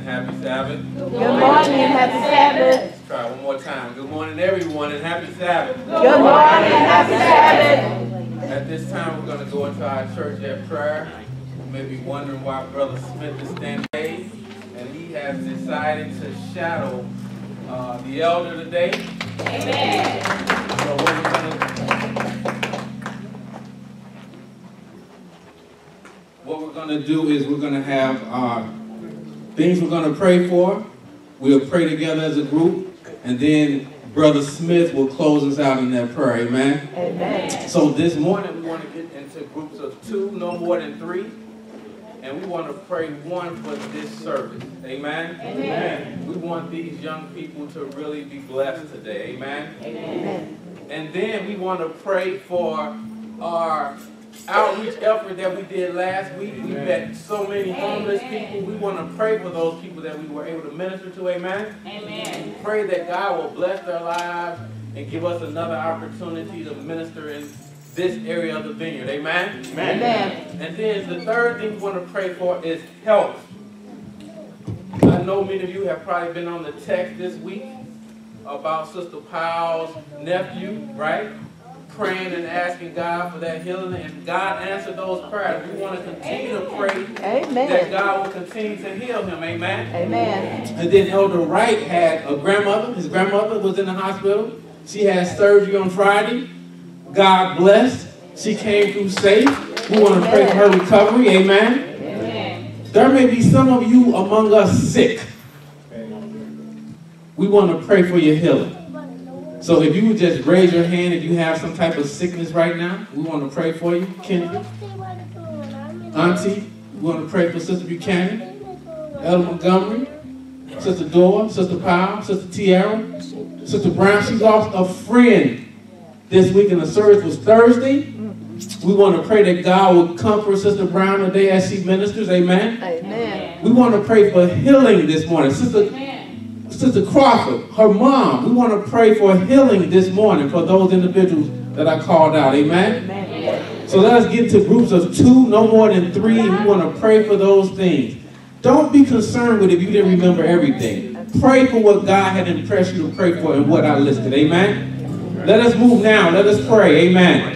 and happy Sabbath. Good morning and happy Sabbath. Let's try one more time. Good morning, everyone, and happy Sabbath. Good morning and happy Sabbath. At this time, we're going to go into our church at prayer. You may be wondering why Brother Smith is standing today, and he has decided to shadow the elder today. Amen. So what we're going to do is we're going to have things we're going to pray for. We'll pray together as a group, and then Brother Smith will close us out in that prayer. Amen? Amen. So this morning we want to get into groups of 2, no more than 3. And we want to pray one for this service. Amen? Amen. We want these young people to really be blessed today. Amen? Amen. And then we want to pray for our outreach effort that we did last week. We met so many homeless people. We want to pray for those people that we were able to minister to. Amen? Amen. Pray that God will bless their lives and give us another opportunity to minister in this area of the vineyard. Amen? Amen. And then the third thing we want to pray for is health. I know many of you have probably been on the text this week about Sister Powell's nephew, right? Praying and asking God for that healing, and God answered those prayers. We want to continue to pray that God will continue to heal him. Amen? Amen. And then Elder Wright had a grandmother. His grandmother was in the hospital. She had surgery on Friday. God bless. She came through safe. We want to pray for her recovery. Amen? Amen. There may be some of you among us sick. We want to pray for your healing. So if you would just raise your hand if you have some type of sickness right now, we want to pray for you. Kendra, Auntie, we want to pray for Sister Buchanan, Elder Montgomery, Sister Dora, Sister Powell, Sister Tiara, Sister Brown. She lost a friend this week, and the service was Thursday. We want to pray that God will comfort Sister Brown today as she ministers. Amen? Amen. We want to pray for healing this morning. Sister Crawford, her mom, we want to pray for healing this morning for those individuals that I called out. Amen? Amen. So let us get to groups of 2, no more than 3. We want to pray for those things. Don't be concerned with if you didn't remember everything. Pray for what God had impressed you to pray for and what I listed. Amen? Let us move now. Let us pray. Amen.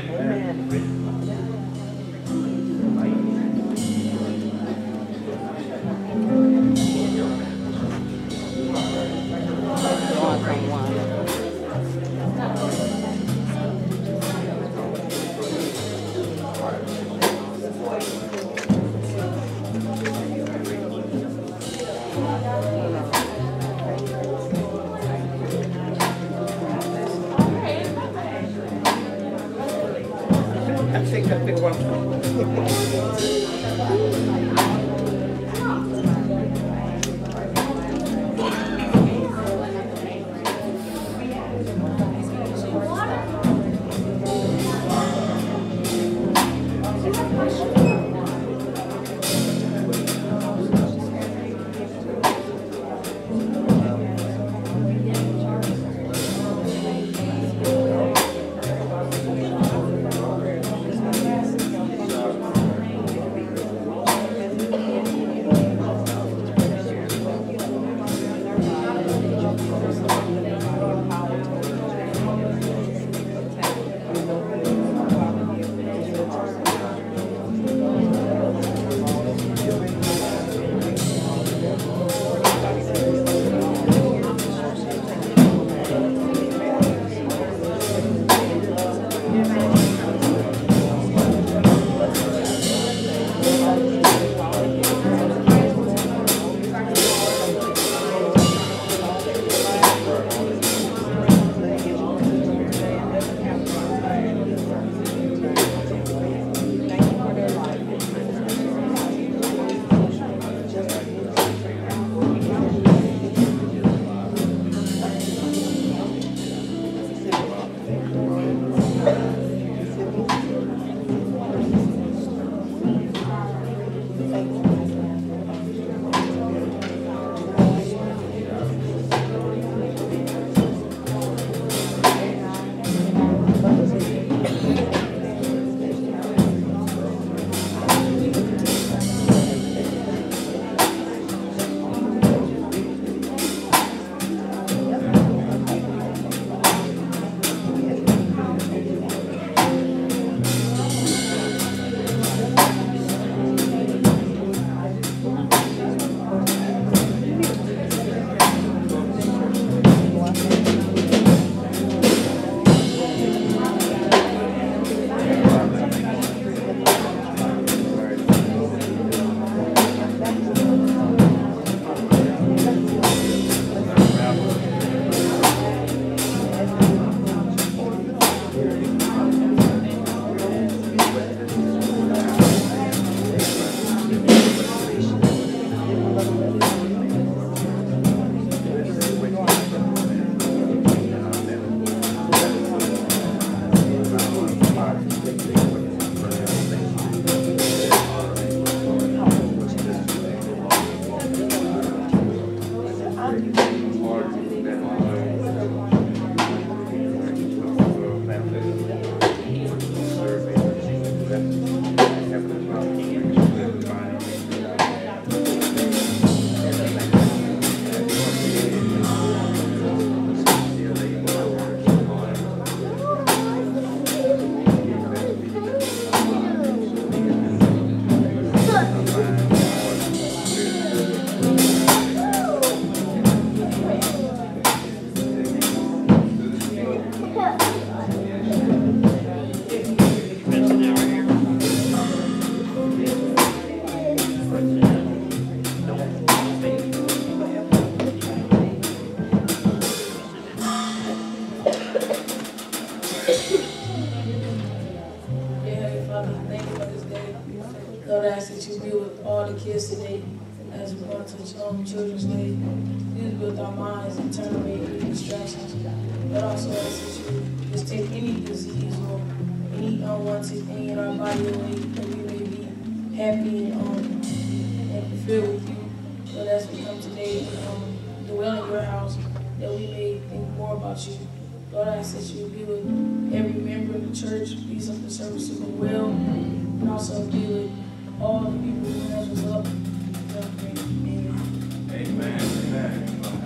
kids today as we go to Children's Day. Please build our minds and turn away any distractions. But also ask that you just take any disease or any unwanted thing in our body away, that we may be happy and fulfilled with you. But as we come today, dwell in your house, that we may think more about you. Lord, I ask that you be with every member of the church, please let the service to go well, and also be with all the people who has us up. Amen. Amen. Amen.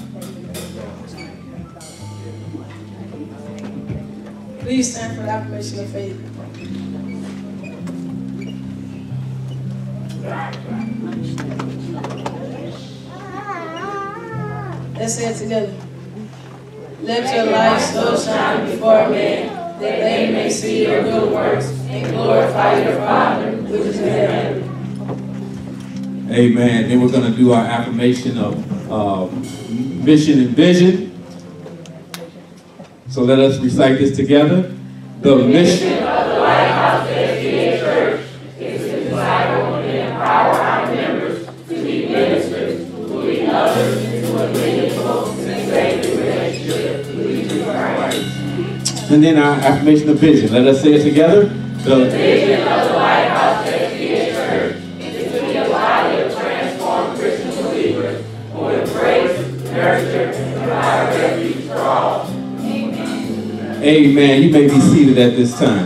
Please stand for the affirmation of faith. Let's say it together. Let your light so shine before men, that they may see your good works and glorify your Father which is in heaven. Amen. Then we're going to do our affirmation of mission and vision. So let us recite this together. The mission of the Lighthouse SDA Church is to disciple and empower our members to be ministers who lead others into a meaningful and sacred relationship with Jesus Christ. And then our affirmation of vision. Let us say it together. The vision of the Lighthouse SDA Church is to be a body of transformed Christian believers who embrace, nurture, and provide refuge for all. Amen. You may be seated at this time.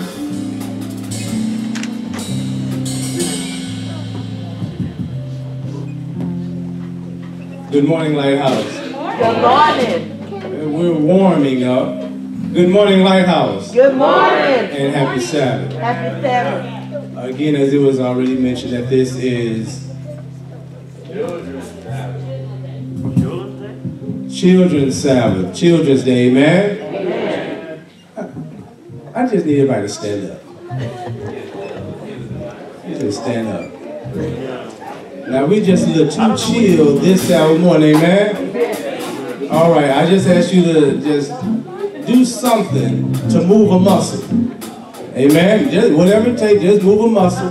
Good morning, Lighthouse. Good morning. We're warming up. Good morning, Lighthouse. Good morning. And happy Sabbath. Happy Sabbath. Again, as it was already mentioned, that this is Children's Sabbath. Children's Day, amen? I just need everybody to stand up. You just stand up. Now we just a little too chill this Sabbath morning, amen? All right, I just asked you to just do something to move a muscle. Amen? Just whatever it takes, just move a muscle.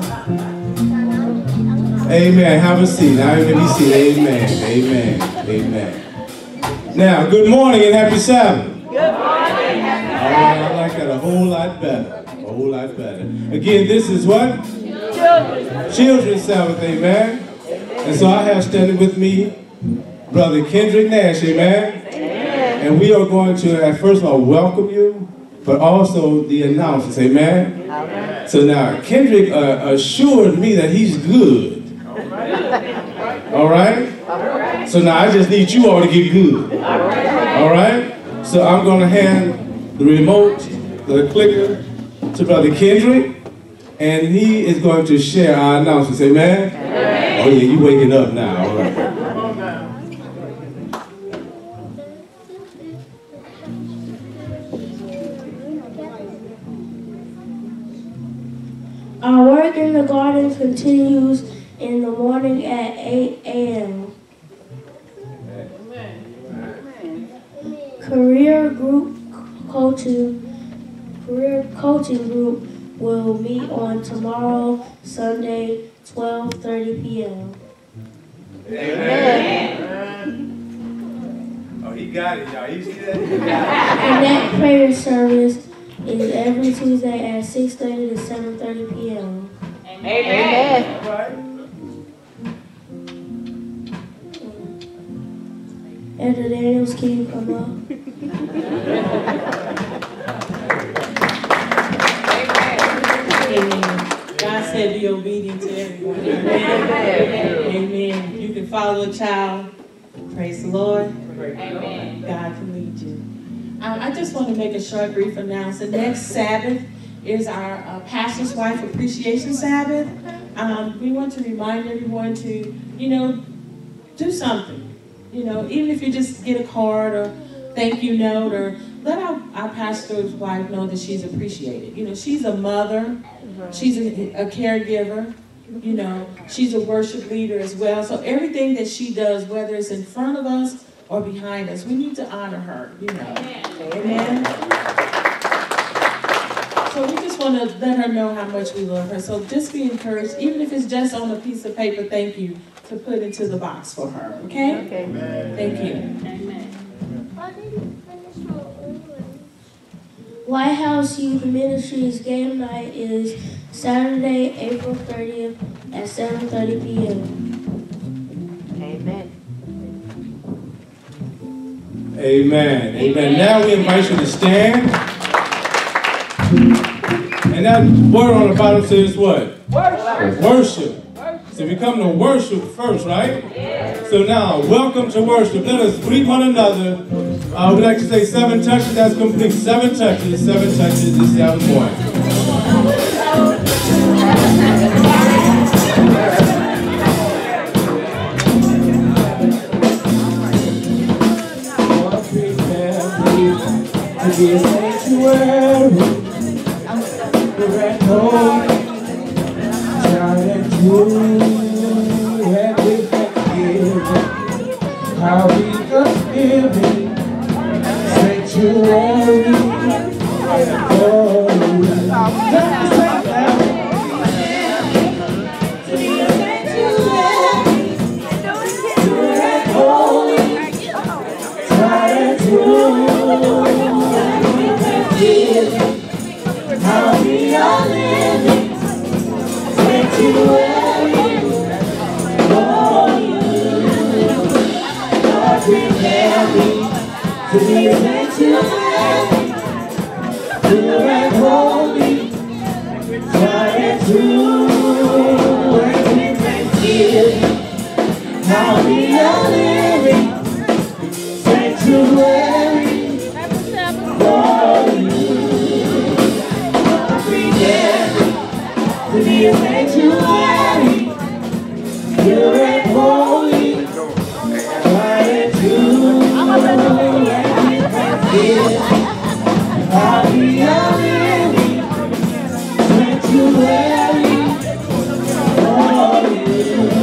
Amen. Have a seat. Now you may be seated. Amen. Amen. Amen. Now, good morning and happy Sabbath. Good morning. All right, I like that a whole lot better. A whole lot better. Again, this is what? Children's Sabbath, amen? And so I have standing with me Brother Kendrick Nash, amen? And we are going to, first of all, welcome you, but also the announcements, amen? So now, Kendrick assured me that he's good. All right? So now I just need you all to get good. All right? So I'm going to hand the remote, the clicker, to Brother Kendrick, and he is going to share our announcements. Amen? Oh yeah, you waking up now. All right. Our work in the garden continues in the morning at 8 a.m. Career coaching group will meet on tomorrow, Sunday, 12:30 p.m. Amen. Oh, he got it, y'all. You see that? And that prayer service is every Tuesday at 6:30 to 7:30 p.m. Amen. All right. Elder Daniels, can you come up? Amen. God said be obedient to everyone. Amen. Amen. You can follow a child. Praise the Lord. Amen. God can lead you. I just want to make a short, brief announcement. Next Sabbath is our Pastor's Wife Appreciation Sabbath. We want to remind everyone to, do something. Even if you just get a card or thank you note, or let our pastor's wife know that she's appreciated. She's a mother, she's a caregiver, she's a worship leader as well. So everything that she does, whether it's in front of us or behind us, we need to honor her, Amen. So we just want to let her know how much we love her. So just be encouraged, even if it's just on a piece of paper, thank you. to put into the box for her, okay? Okay. Thank you. Amen. White House Youth Ministries game night is Saturday, April 30th at 7:30 p.m. Amen. Amen. Amen. Now we invite you to stand. And that word on the bottom says what? Worship. Worship. So we come to worship first, right? Yes. So now, welcome to worship. Let us greet one another. We like to say 7 touches. That's complete. 7 touches. 7 touches. This is how it's going. To be a sanctuary, we're at home, shout and true, and with thanksgiving, how we thanksgiving, sanctuary, oh, let's sing that. To be a sanctuary, we're at home, shout and true. How we are living, sanctuary for you. Lord, prepare me to be a sanctuary, pure and holy, tried and true. Words in thanksgiving, how we are living, sanctuary for you. To be a sanctuary, pure and holy, tried and true, and with thanksgiving, how we are living, sanctuary for you.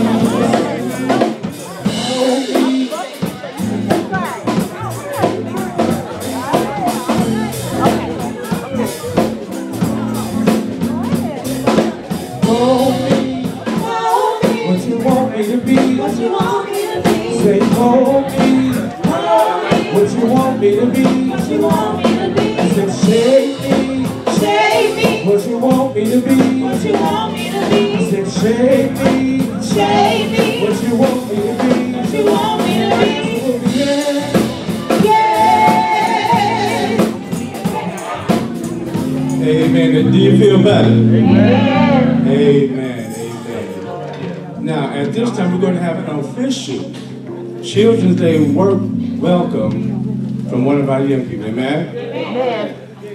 What you want me to be? What you want me to be? Say, hold me. What you want me to be? What you want me to be? I said, shake me. Shake me. What you want me to be? What you want me to be? I said, shake me. Shake me. What you want me to be? What you want me to be? Yeah. Yeah. Amen. Do you feel better? Amen. Amen. Now, at this time, we're going to have an official Children's Day work welcome from one of our young people. Amen? Amen.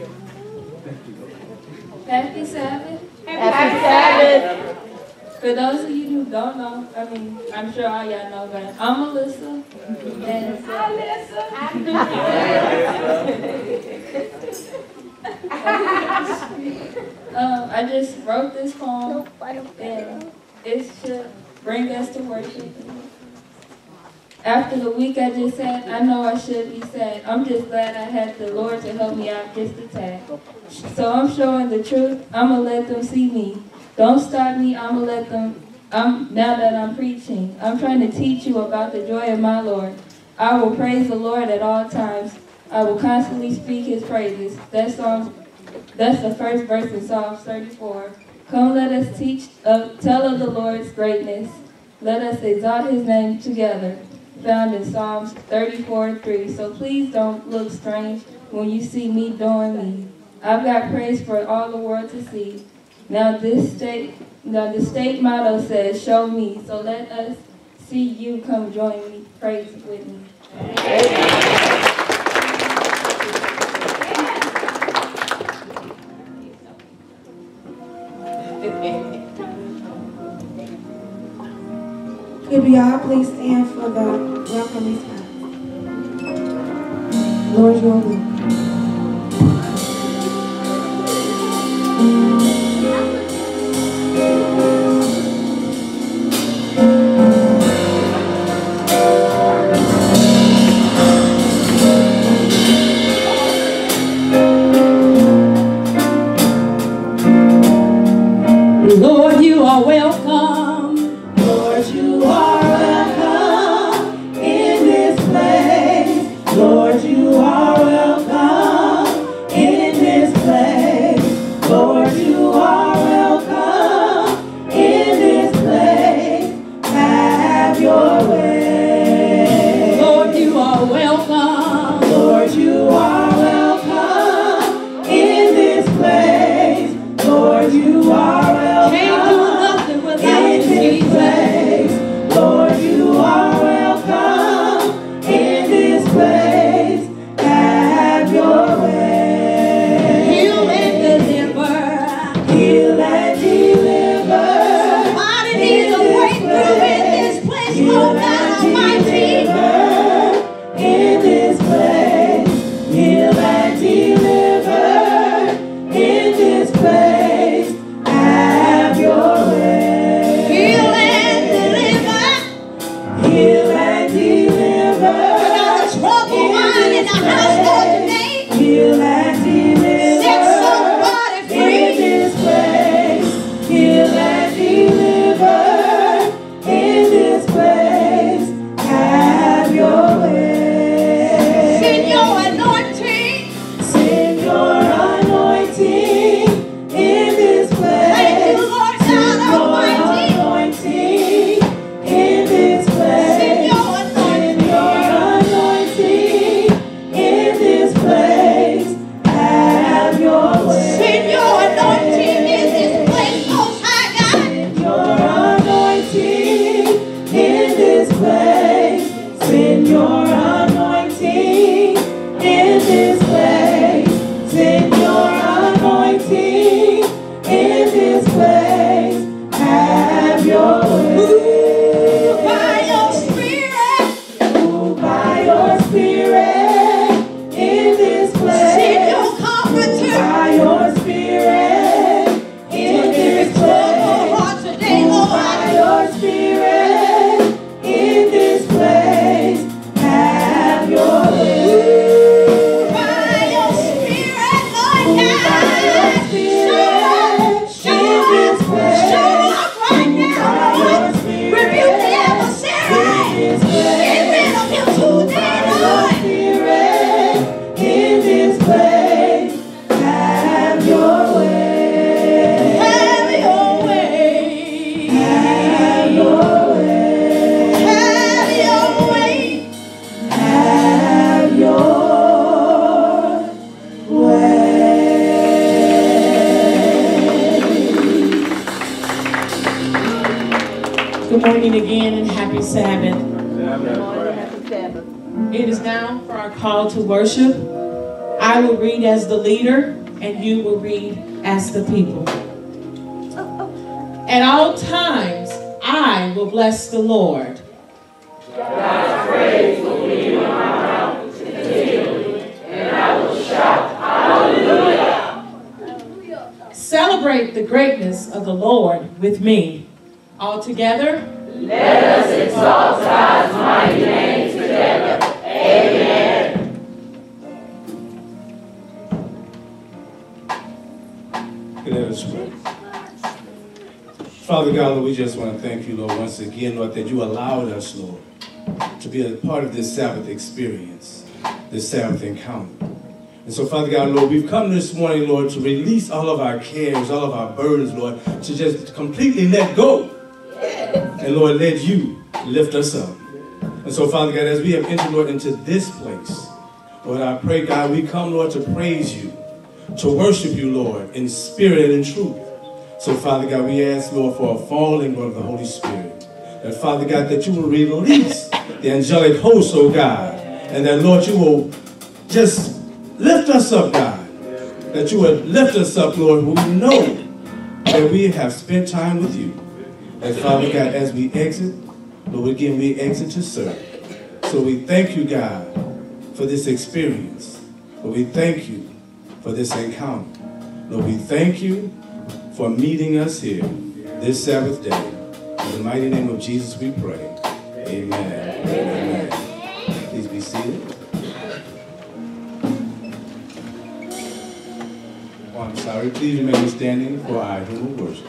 Happy Sabbath. Happy Sabbath. For those of you who don't know, I'm sure all y'all know, but I'm Alyssa. And I just wrote this poem, and it should bring us to worship. After the week I just had, I know I should be sad. I'm just glad I had the Lord to help me out just a tad. So I'm showing the truth. I'm going to let them see me. Don't stop me. I'm going to let them, now that I'm preaching. I'm trying to teach you about the joy of my Lord. I will praise the Lord at all times. I will constantly speak his praises. That's the first verse in Psalms 34. Come, let us tell of the Lord's greatness. Let us exalt his name together. Found in Psalms 34:3. So please don't look strange when you see me doing me. I've got praise for all the world to see. Now the state motto says, show me. So let us see you come join me. Praise with me. Could we all please stand for the welcome response? Lord, you are welcome. Lord, you are welcome. Lord, you are Heal and deliver. Somebody needs a breakthrough in this place, oh God Almighty. In this place, heal and deliver. In this place, have your way. Heal and deliver. Heal and deliver. We got a troubled mind in the house Lord, today. Heal and deliver. Set somebody In free. this place, heal and deliver. In this place, have your way. Send your anointing. Send your anointing in this place. Thank you, Lord God Almighty. Anointing in this place. Send your Send anointing. your anointing in this place. Have your way. Send your anointing in this place, Most High God. Send your anointing in this place. Send your anointing in this place. Send your anointing in this place. Have your way. Move by your spirit. Move by your spirit in this place. Send your comforter. By your spirit in this Troubled place. heart today, By Lord. your spirit in this place. Have your way. By your spirit, Lord By your God. spirit Show in this up. place. Show up right now, By your Lord. spirit Rebuke the in adversary. this Get place. rid of him today, By your Lord. spirit in this place. Have your way. Have your way. Have your way. Have your way. Have your Good morning again and happy Sabbath. Happy Sabbath. It is now for our call to worship. I will read as the leader and you will read as the people. At all times, I will bless the Lord. God's praise will be in my mouth continually, and I will shout hallelujah. Celebrate the greatness of the Lord with me. All together, let us exalt God's mighty name together. Amen. Let us pray. Father God, Lord, we just want to thank you, Lord, once again, Lord, that you allowed us, Lord, to be a part of this Sabbath experience, this Sabbath encounter. And so, Father God, Lord, we've come this morning, Lord, to release all of our cares, all of our burdens, Lord, to just completely let go. And, Lord, let you lift us up. And so, Father God, as we have entered, Lord, into this place, Lord, I pray, God, we come, Lord, to praise you, to worship you, Lord, in spirit and in truth. So, Father God, we ask, Lord, for a falling, Lord, of the Holy Spirit. That, Father God, that you will release the angelic host, oh God, and that, Lord, you will just lift us up, God. That you will lift us up, Lord, who we know that we have spent time with you. And, Father God, as we exit, Lord, again, we exit to serve. So we thank you, God, for this experience. Lord, we thank you for this encounter. Lord, we thank you for meeting us here this Sabbath day. In the mighty name of Jesus we pray. Amen. Amen. Please be seated. Oh, I'm sorry. Please remain standing for our hymn of worship.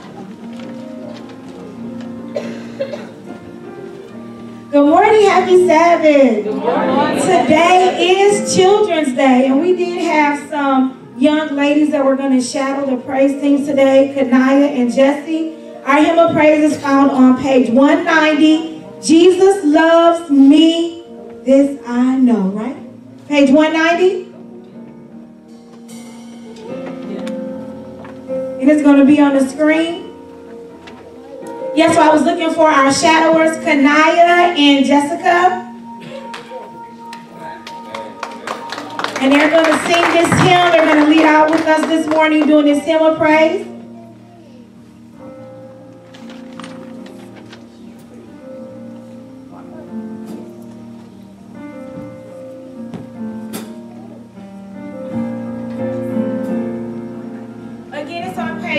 Good morning, happy Sabbath. Good morning. Today is Children's Day, and we did have some young ladies that were going to shadow the praise teams today, Kanaya and Jessie. Our hymn of praise is found on page 190. Jesus loves me, this I know, right? Page 190. And it's going to be on the screen. Yes, so I was looking for our shadowers, Kanaya and Jessica. And they're going to sing this hymn. They're going to lead out with us this morning doing this hymn of praise.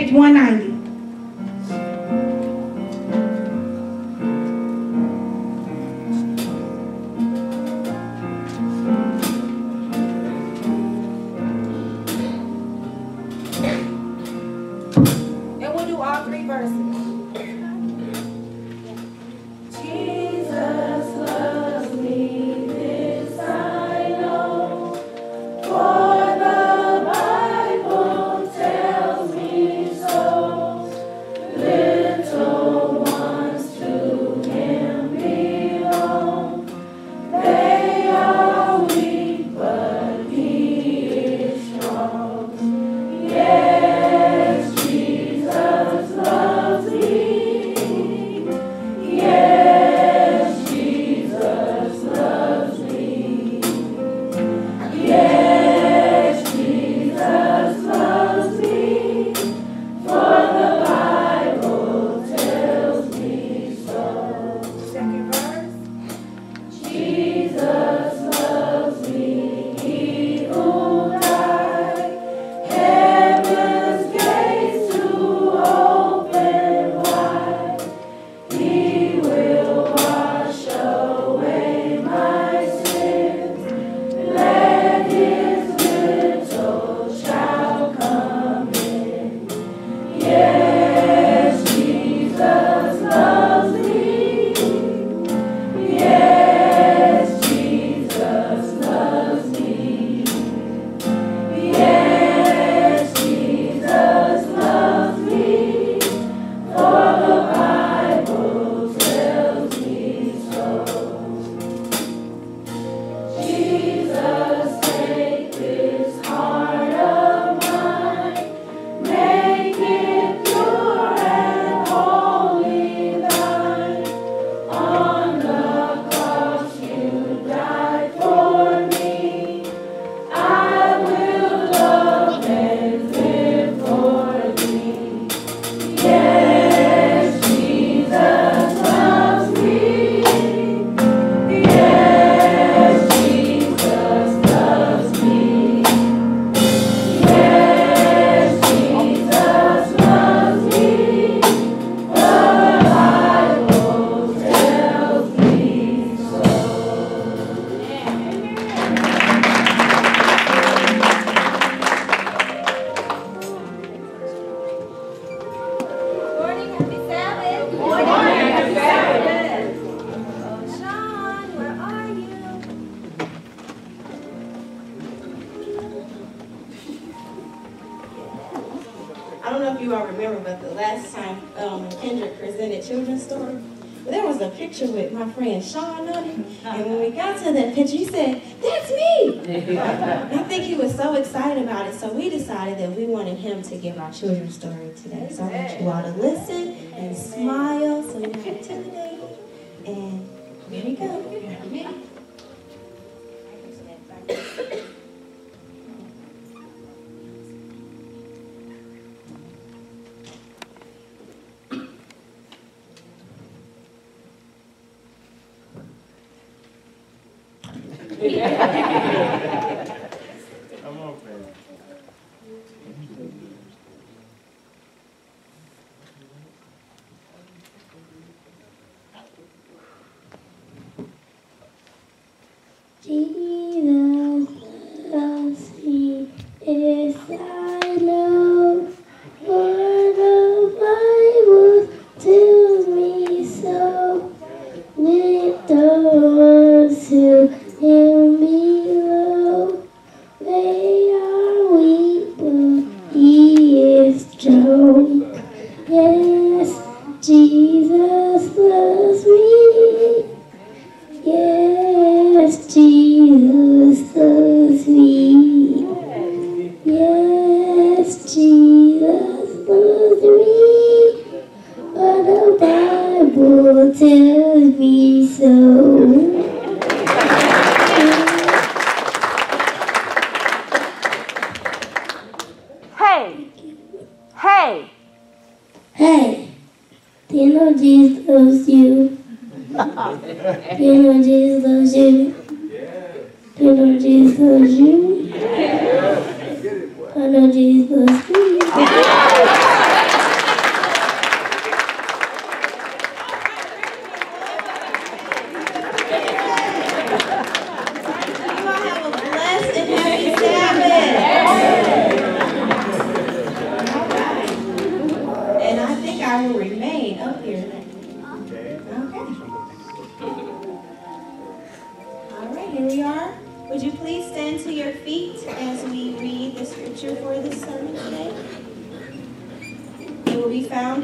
page 190. And we'll do all 3 verses. Jesus loves me, this I know, for the Bible tells me so. Little ones to Him belong. They are weak, but He is strong. Yes, Jesus loves me. Yes, Jesus loves me. Yes, Jesus loves me. For the Bible tells me so. Second verse. Jesus loves me. He who died, heaven's gates to open wide. He will wash away my sins. Let His little child come in. Yes, Jesus loves me. Yes, Jesus loves me. Yes, Jesus loves me. For the Bible tells me so. Jesus, take this heart of mine, make it pure and wholly thine. On the cross you died for me. I will love and live for Thee. Yes, Jesus loves me. Yes, Jesus loves me. Yes, Jesus loves me. The Bible tells me so. Morning, happy Sabbath. Morning, happy Sabbath. Oh, Sean, where are you? I don't know if you all remember, but the last time Kendrick presented children's story, there was a picture with my friend Sean on it. And when we got to that picture, he said, "That's me!" I think he was so excited about it, so we decided that we wanted him to give our children's story today. So I want you all to listen and smile so you don't intimidate. And here we go. Come on, man. Jesus loves me, yes I know, for the Bible tells me so. With the ones who Him below, they are weak, but He is strong. Yes, Jesus loves me. Yes, Jesus loves me. Yes, Jesus loves me. But the Bible tells me so. Hey! Hey! Hey, do you know Jesus loves you? Do you know Jesus loves you? Do you know Jesus loves you? I know Jesus loves me.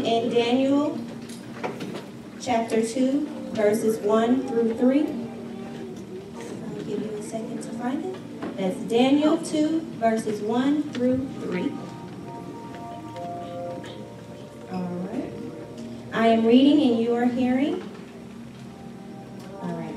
in Daniel chapter 2, verses 1 through 3. I'll give you a second to find it. That's Daniel 2, verses 1 through 3. All right. I am reading and you are hearing. All right.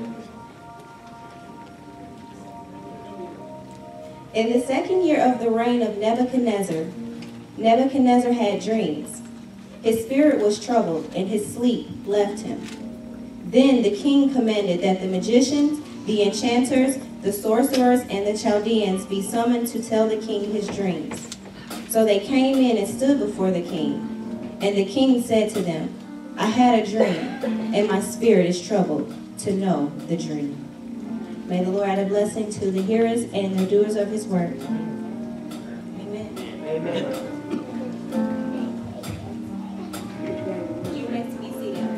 In the second year of the reign of Nebuchadnezzar, Nebuchadnezzar had dreams. His spirit was troubled, and his sleep left him. Then the king commanded that the magicians, the enchanters, the sorcerers, and the Chaldeans be summoned to tell the king his dreams. So they came in and stood before the king. And the king said to them, I had a dream, and my spirit is troubled to know the dream. May the Lord add a blessing to the hearers and the doers of his word. Amen. Amen. You next to be seated.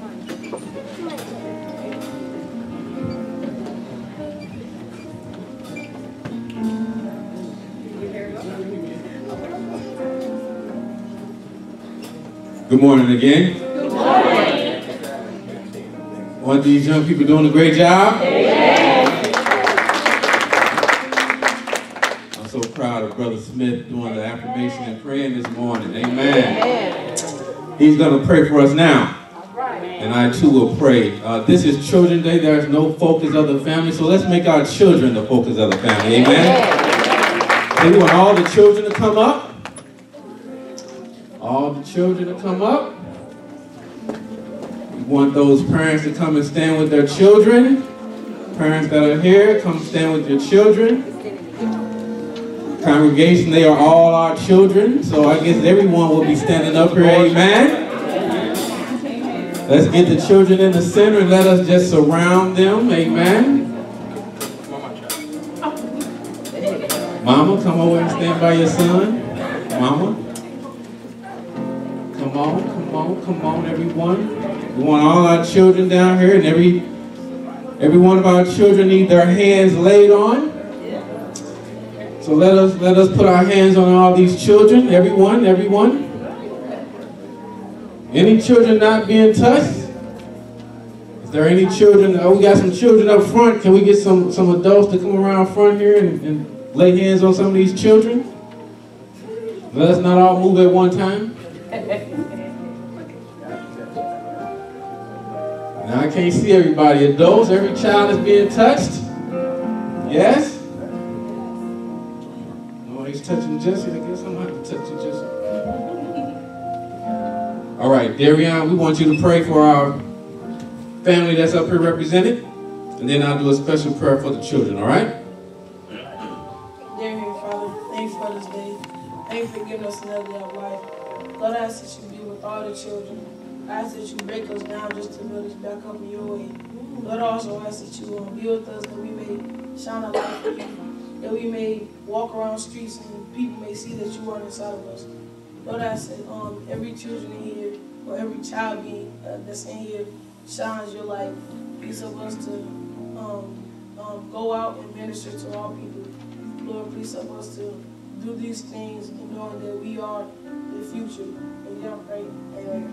Good morning again. Good morning. One of these young people doing a great job. I'm so proud of Brother Smith doing the affirmation and praying this morning. Amen. He's going to pray for us now. And I too will pray. This is Children's Day. There's no focus of the family. So let's make our children the focus of the family. Amen. We want all the children to come up. All the children to come up. We want those parents to come and stand with their children. Parents that are here, come stand with your children. Congregation, they are all our children. So I guess everyone will be standing up here. Amen. Let's get the children in the center and let us just surround them. Amen. Mama, come over and stand by your son. Mama. Come on, everyone. We want all our children down here, and every one of our children need their hands laid on. So let us put our hands on all these children. Everyone. Any children not being touched? Is there any children? Oh, we got some children up front. Can we get some adults to come around front here and lay hands on some of these children? Let us not all move at one time. Now I can't see everybody. Adults, every child is being touched. Yes? Oh, he's touching Jesse. I guess I'm going to have to touch you, Jesse. All right, Darian, we want you to pray for our family that's up here represented. And then I'll do a special prayer for the children, all right? Dear Heavenly Father, thanks for this day. Thanks for giving us another day of life. Lord, I ask that you be with all the children. I ask that you break us down just to build us back up in your way. Lord, I also ask that you be with us, that we may shine a light for you, that we may walk around streets and people may see that you are inside of us. Lord, I ask that every children in here, or every child being that's in here, shines your light. Please help us to go out and minister to all people. Lord, please help us to do these things and knowing that we are the future. And I pray, amen.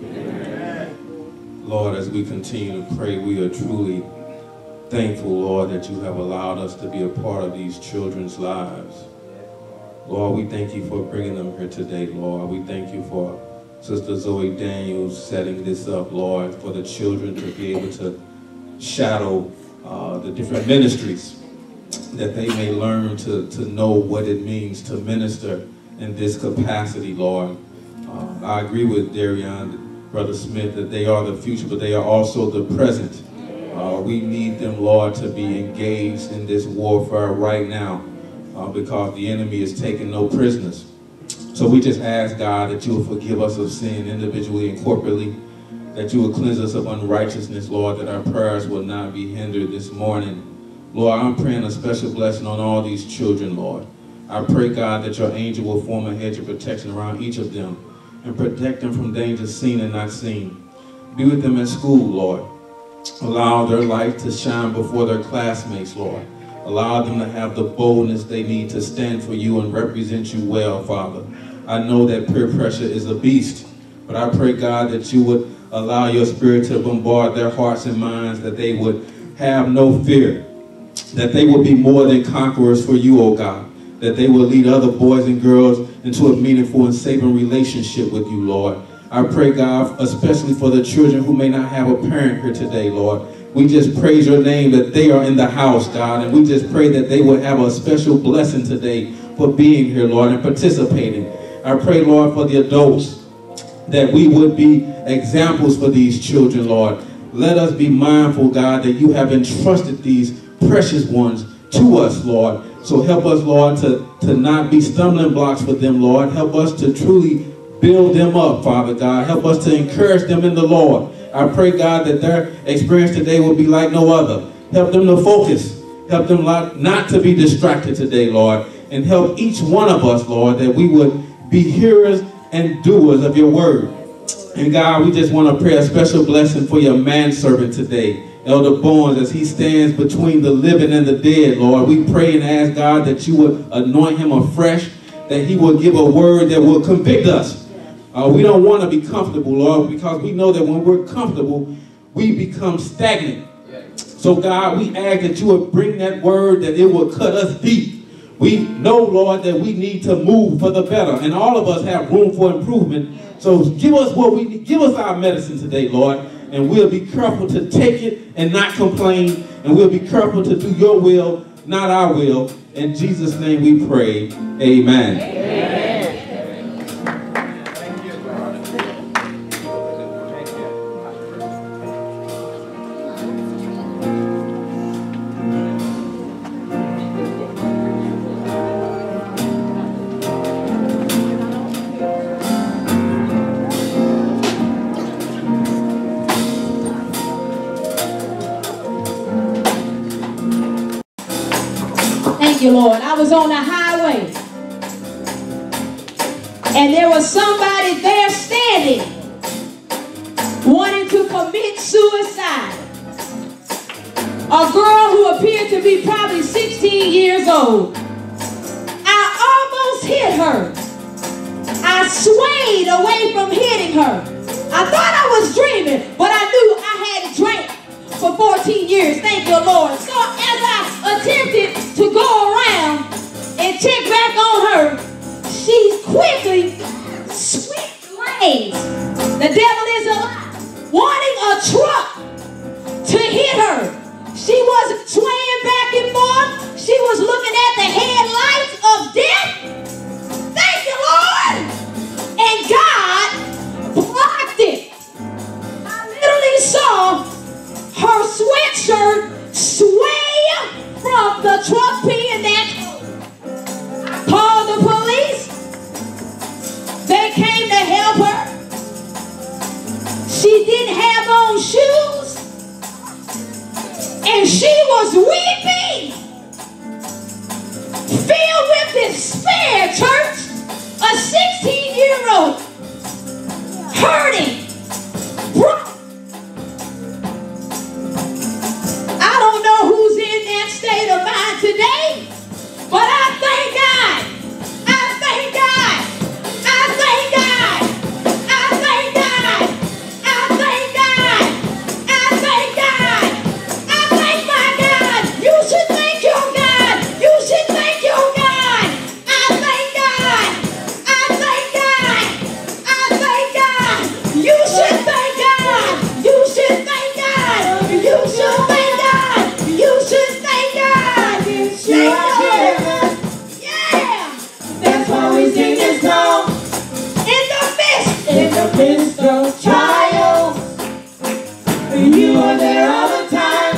Lord, as we continue to pray, we are truly thankful, Lord, that you have allowed us to be a part of these children's lives. Lord, we thank you for bringing them here today, Lord. We thank you for Sister Zoe Daniels setting this up, Lord, for the children to be able to shadow the different ministries, that they may learn to know what it means to minister in this capacity, Lord. I agree with Darian, Brother Smith, that they are the future, but they are also the present. We need them, Lord, to be engaged in this warfare right now because the enemy is taking no prisoners. So we just ask, God, that you will forgive us of sin individually and corporately, that you will cleanse us of unrighteousness, Lord, that our prayers will not be hindered this morning. Lord, I'm praying a special blessing on all these children, Lord. I pray, God, that your angel will form a hedge of protection around each of them and protect them from danger seen and not seen. Be with them at school, Lord. Allow their light to shine before their classmates, Lord. Allow them to have the boldness they need to stand for you and represent you well, Father. I know that peer pressure is a beast, But I pray, God, that you would allow your spirit to bombard their hearts and minds, that they would have no fear, that they would be more than conquerors for you, oh God, that they will lead other boys and girls into a meaningful and saving relationship with you, Lord. I pray, God, especially for the children who may not have a parent here today, Lord. We just praise your name that they are in the house, God, and we just pray that they would have a special blessing today for being here, Lord, and participating. I pray, Lord, for the adults, that we would be examples for these children, Lord. Let us be mindful, God, that you have entrusted these precious ones to us, Lord. So help us, Lord, to not be stumbling blocks for them, Lord. Help us to truly build them up, Father God. Help us to encourage them in the Lord. I pray, God, that their experience today will be like no other. Help them to focus. Help them not to be distracted today, Lord. And help each one of us, Lord, that we would be hearers and doers of your word. And God, we just want to pray a special blessing for your manservant today, Elder Bones, as he stands between the living and the dead, Lord. We pray and ask, God, that you would anoint him afresh, that he will give a word that will convict us. We don't want to be comfortable, Lord, because we know that when we're comfortable, we become stagnant. So, God, we ask that you would bring that word, that it will cut us deep. We know, Lord, that we need to move for the better, and all of us have room for improvement. So give us what we need. Give us our medicine today, Lord, and we'll be careful to take it and not complain, and we'll be careful to do your will, not our will. In Jesus' name we pray. Amen. Amen. Thank you, Lord. I was on the highway, and there was somebody there standing, wanting to commit suicide. A girl who appeared to be probably 16 years old. I almost hit her. I swayed away from hitting her. I thought I was dreaming, but I knew I had drank for 14 years. Thank you, Lord. So as I attempted to go around and check back on her, she quickly switched lanes. The devil is a lie. Wanting a truck to hit her. She wasn't swaying back and forth. She was looking at the headlights of death. Thank you, Lord. And God blocked it. I literally saw her sweatshirt sway from the truck being that close. I called the police. They came to help her. She didn't have on shoes, and she was weeping, filled with despair, church. A 16-year-old hurting, broke. I don't know who's in that state of mind today, but I thank God. I thank God. I thank God. I thank God. I thank God. I thank God. I thank my God. You should thank your God. You should thank your God. I thank God. I thank God. I thank God. You should thank God. You should thank God. You should thank God. You should thank God. Thank God. Yeah. That's why we sing this song. In the midst of trials, you are there all the time.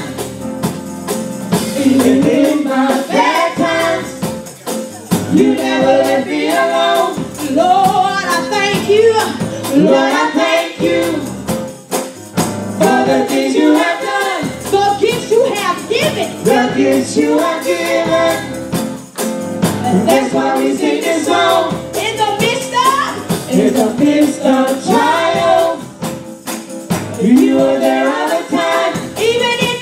Even in my bad times, you never let me alone. Lord, I thank you. Lord, I thank you for the things you have done, The gifts you have given. the gifts you have given. And that's why we sing this song. In the midst of trials, you are there all the time. even in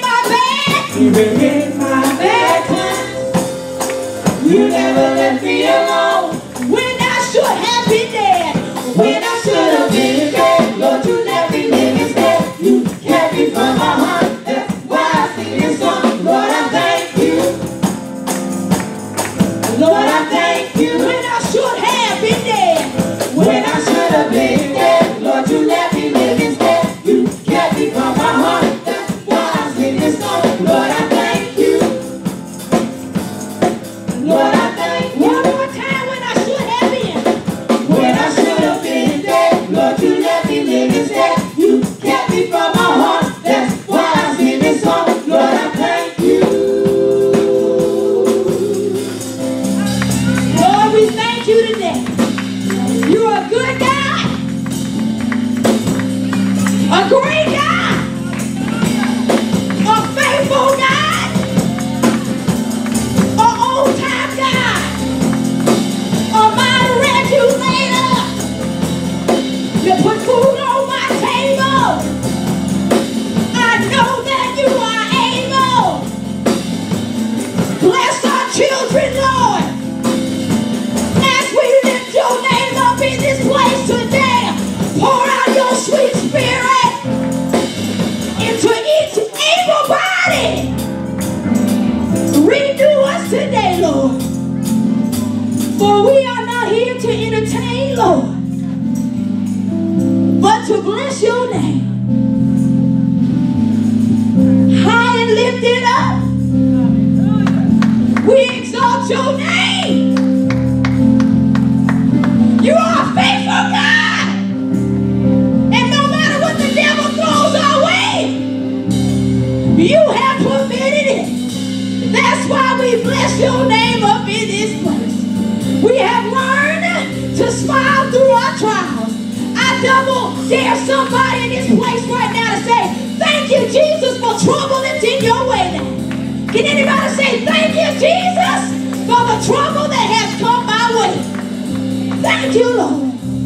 my bad times, you never let me alone. when I should have been dead, When I should have been gone. today. You're a good God, a great God, a faithful God, an old-time God, a mighty regulator. You put food on my table. I know that you are able. Bless our children, Lord, as we lift your name up in this place today. Pour out your sweet spirit into each able body. Renew us today, Lord, for we are not here to entertain, Lord, but to bless your name. High and lifted up, we exalt your name. You are a faithful God, and no matter what the devil throws our way, you have permitted it. That's why we bless your name up in this place. We have learned to smile through our trials. I double dare somebody in this place right now to say, thank you, Jesus, for trouble that's in your way now. Can anybody say, thank you, Jesus, for the trouble that has come my way? Thank you, Lord.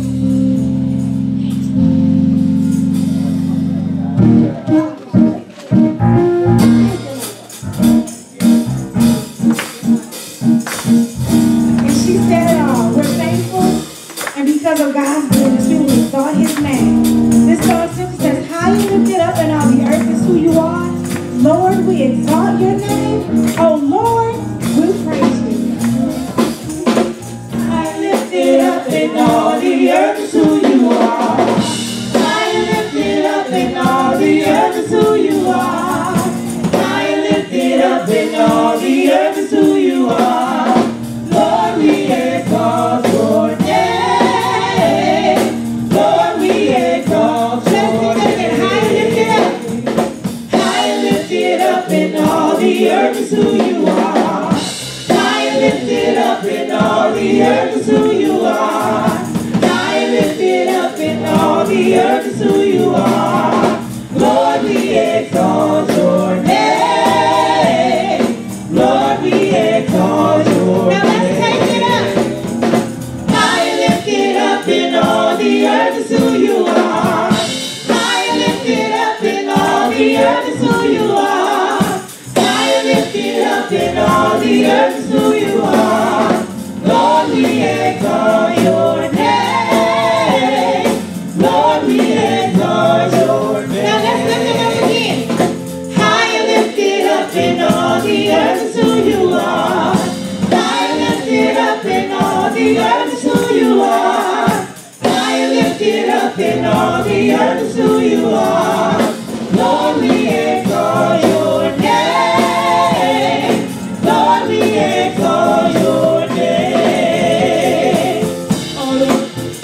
And she said, we're thankful, and because of God's goodness, we will exalt his name. This song simply says, high and lifted up in all the earth is who you are. Lord, we exalt your name. Oh, Lord, we praise you. High and lifted up in all the earth is who you are. High and lifted up in all the earth is who you are. High and lifted up in all the earth is who you are. Lord, we exalt your name. Lord, we exalt your name. High and lifted up. High and lifted up in all the earth is who you are. High and lifted up in all the earth is who you are. High and lifted up in all the earth is who you are. Lord, we exalt your name. Lord, we exalt your name. Now let's take it up. High and lifted up in all the earth is who you are. High and lifted up in all the earth is who you are. High and lifted up in all the earth is who you are. Lord, we exalt your name. Lord, we exalt your name. Now let's lift him up again. High and lifted up in all the earth is who you are. High and lifted up in all the earth is who you are. High and lifted up in all the earth is who you are. Lord, we exalt your name. Lord, we exalt your name. Oh, Lord.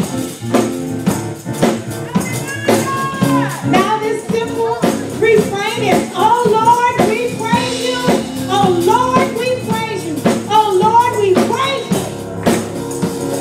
Now this simple refrain is, oh Lord, we praise you. Oh Lord, we praise you. Oh Lord, we praise you.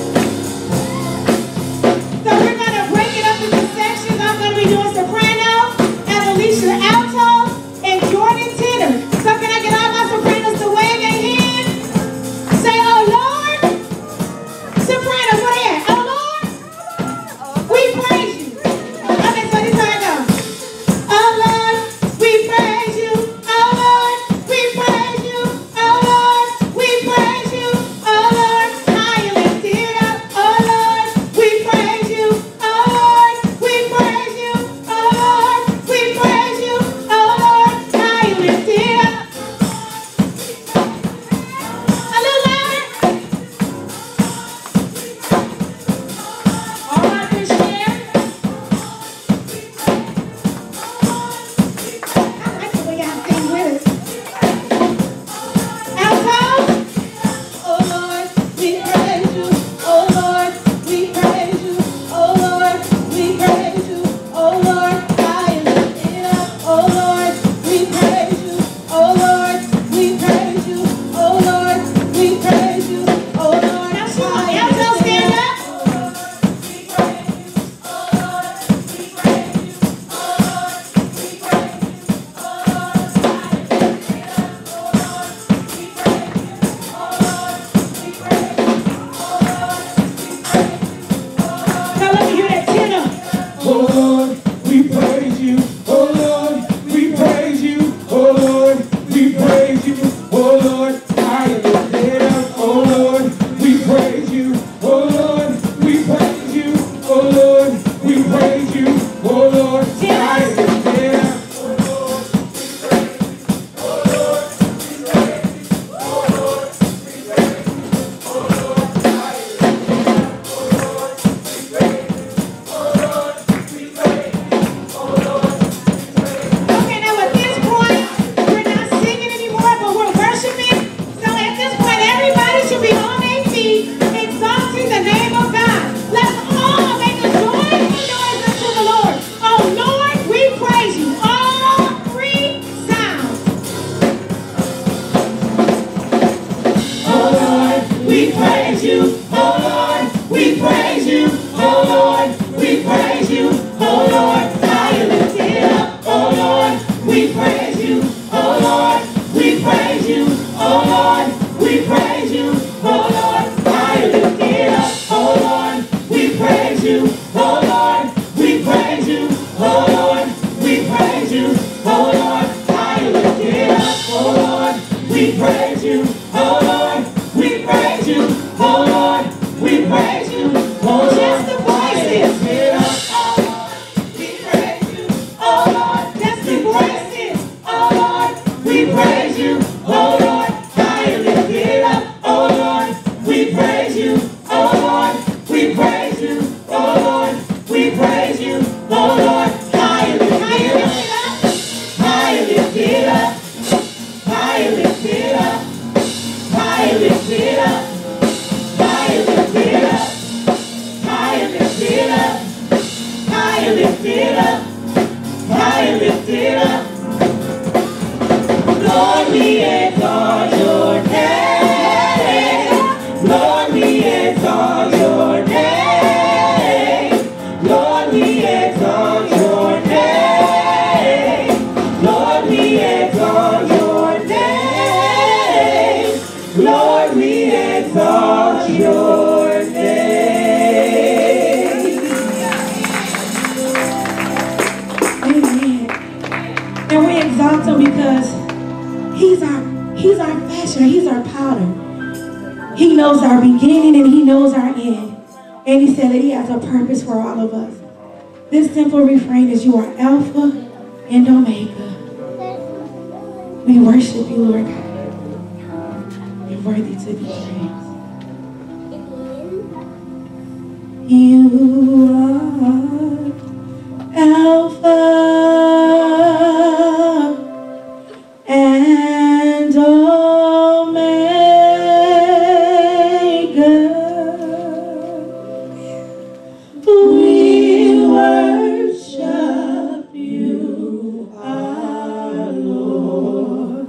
knows our beginning and he knows our end. And he said that he has a purpose for all of us. This simple refrain is, you are Alpha and Omega. We worship you, Lord God. You're worthy to be praised. You are Alpha and Omega. We worship you, our Lord.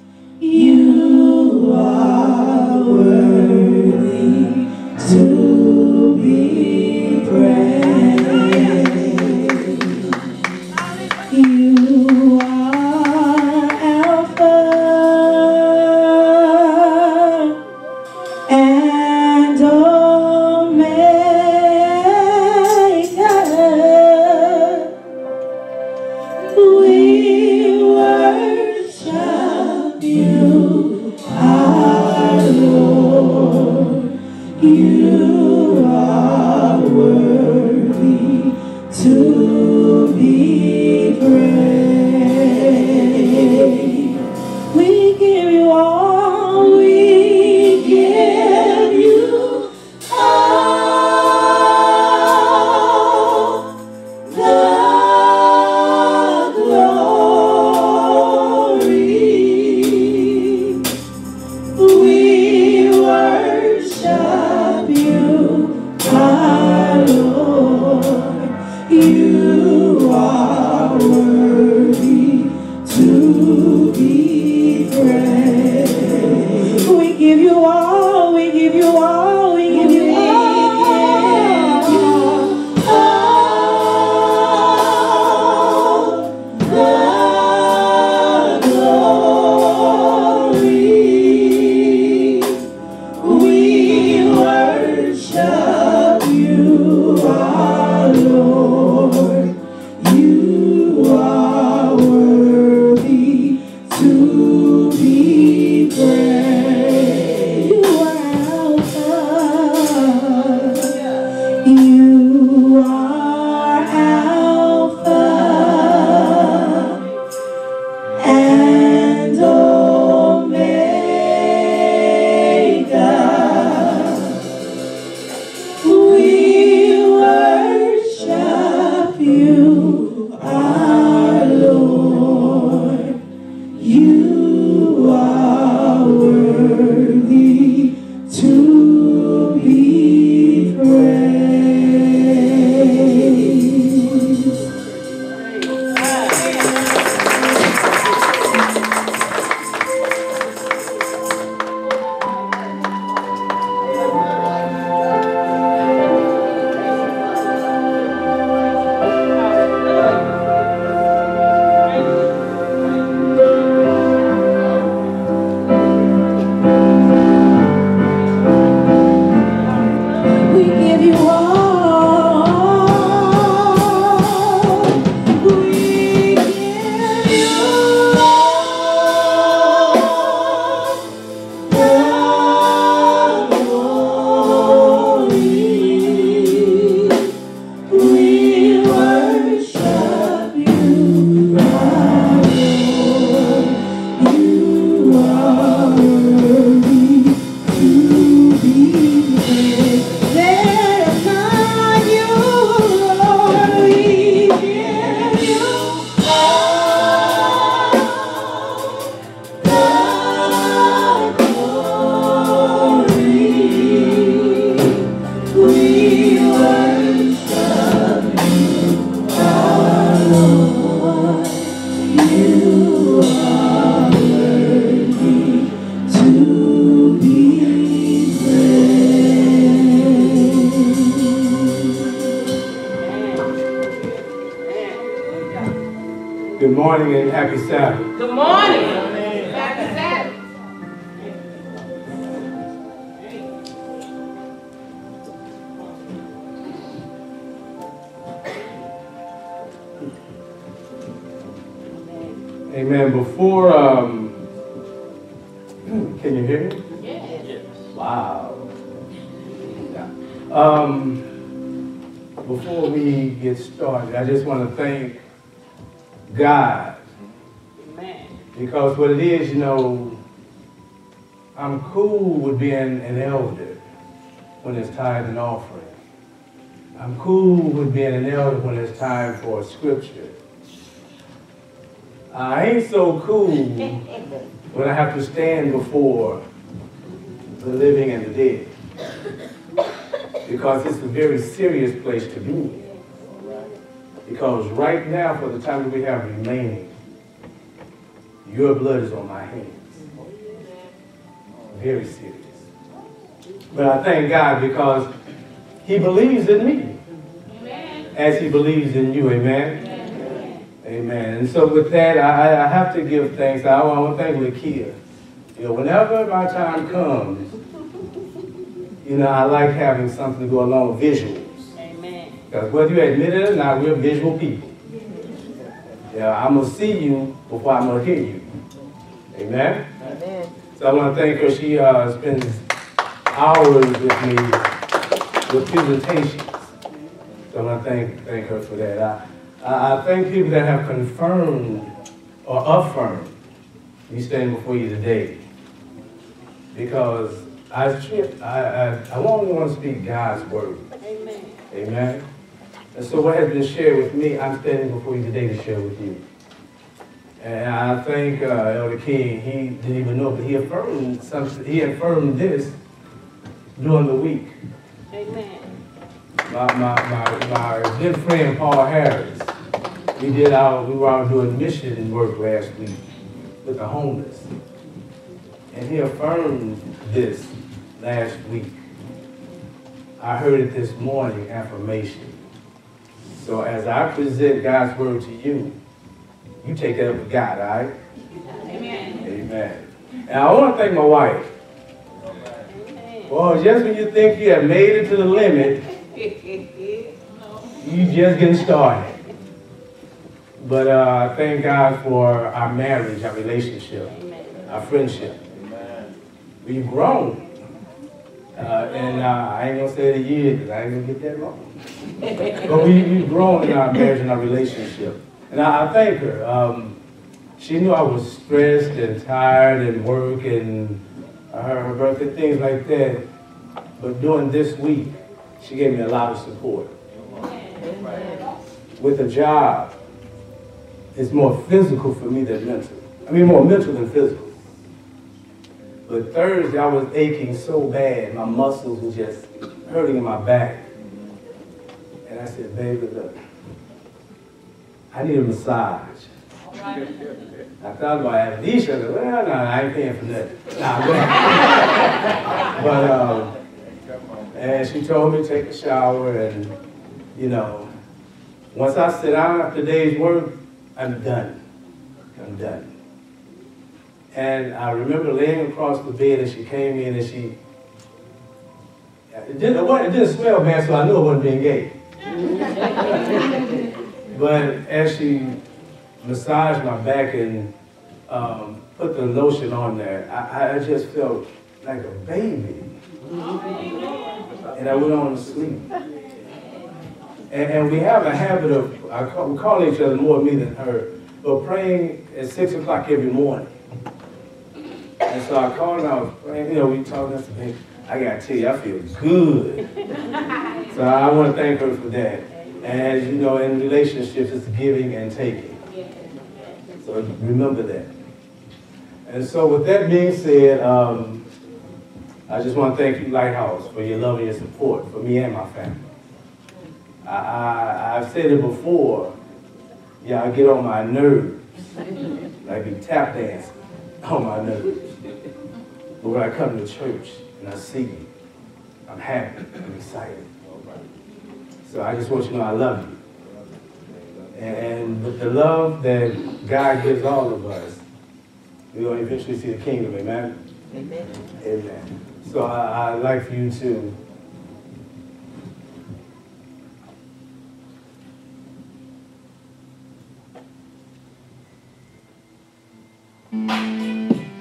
You are worthy to be praised. You are Alpha and Omega. We worship you, our Lord. You are worthy to be praised. We give you all, we give you all the glory. We worship you, our Lord. You are worthy to be praised. We give you all, we give you all, we give you all the glory. We worship you, our Lord. You are worthy to be praised. You are Alpha. You are Alpha and Omega. We worship you, our Lord. You are worthy to be praised. We give you all. We give you all the glory. We worship you, our Lord. You are worthy to be praised. There is none you, Lord. We give you all the glory. We worship you, our Lord. You are worthy to be praised. Good morning and happy Sabbath. Good morning. Happy Sabbath. Amen. Before, can you hear me? Yes. Wow. Before we get started, I just want to thank God. Because what it is, you know, I'm cool with being an elder when it's tithe and offering. I'm cool with being an elder when it's time for scripture. I ain't so cool when I have to stand before the living and the dead. Because it's a very serious place to be. Because right now, for the time that we have remaining, your blood is on my hands. Very serious. But I thank God because He believes in me. As He believes in you. Amen? Amen. And so with that, I have to give thanks. I want to thank Lakia. You know, whenever my time comes, you know, I like having something to go along with visuals. Amen. Because whether you admit it or not, we're visual people. Yeah, I'm going to see you before I'm going to hear you. Amen? Amen. So I want to thank her. She spends hours with me with presentations. So I want to thank her for that. I thank people that have confirmed or affirmed me standing before you today. Because I only want to speak God's word. Amen. Amen. And so what has been shared with me, I'm standing before you today to share with you. And I thank Elder King. He didn't even know, but he affirmed something. He affirmed this during the week. Amen. My good friend Paul Harris, we were out doing mission work last week with the homeless. And he affirmed this last week. I heard it this morning, affirmation. So as I present God's word to you, you take that up with God, all right? Amen. Amen. And I want to thank my wife. Amen. Well, just when you think you have made it to the limit, you just getting started. But I thank God for our marriage, our relationship, our friendship. We've grown. And I ain't going to say it a year because I ain't going to get that wrong. But we've grown in our marriage and our relationship. And I thank her. She knew I was stressed and tired and work and her birthday, things like that. But during this week, she gave me a lot of support. With a job, it's more physical for me than mental. I mean, more mental than physical. But Thursday, I was aching so bad, my muscles were just hurting in my back. And I said, baby, look, I need a massage. I thought about having these shirts. Well, no, I ain't paying for nothing. But and she told me to take a shower and, you know, once I sit down after the day's work, I'm done. I'm done. And I remember laying across the bed and she came in and it didn't smell bad, so I knew it wasn't being gay. But as she massaged my back and put the lotion on there, I just felt like a baby. And I went on to sleep. And we have a habit of, we call each other more me than her, but praying at 6 o'clock every morning. And so I called and I was praying, you know, we talked, I said, hey, I gotta tell you, I feel good. So I want to thank her for that. And you know, in relationships, it's giving and taking. So remember that. And so with that being said, I just want to thank you, Lighthouse, for your love and your support for me and my family. I've said it before, y'all get on my nerves, like be tap dancing on my nerves. But when I come to church and I see you, I'm happy, I'm excited. So I just want you to know I love you. And with the love that God gives all of us, we're going to eventually see the kingdom, amen? Amen. Amen. So I'd like for you to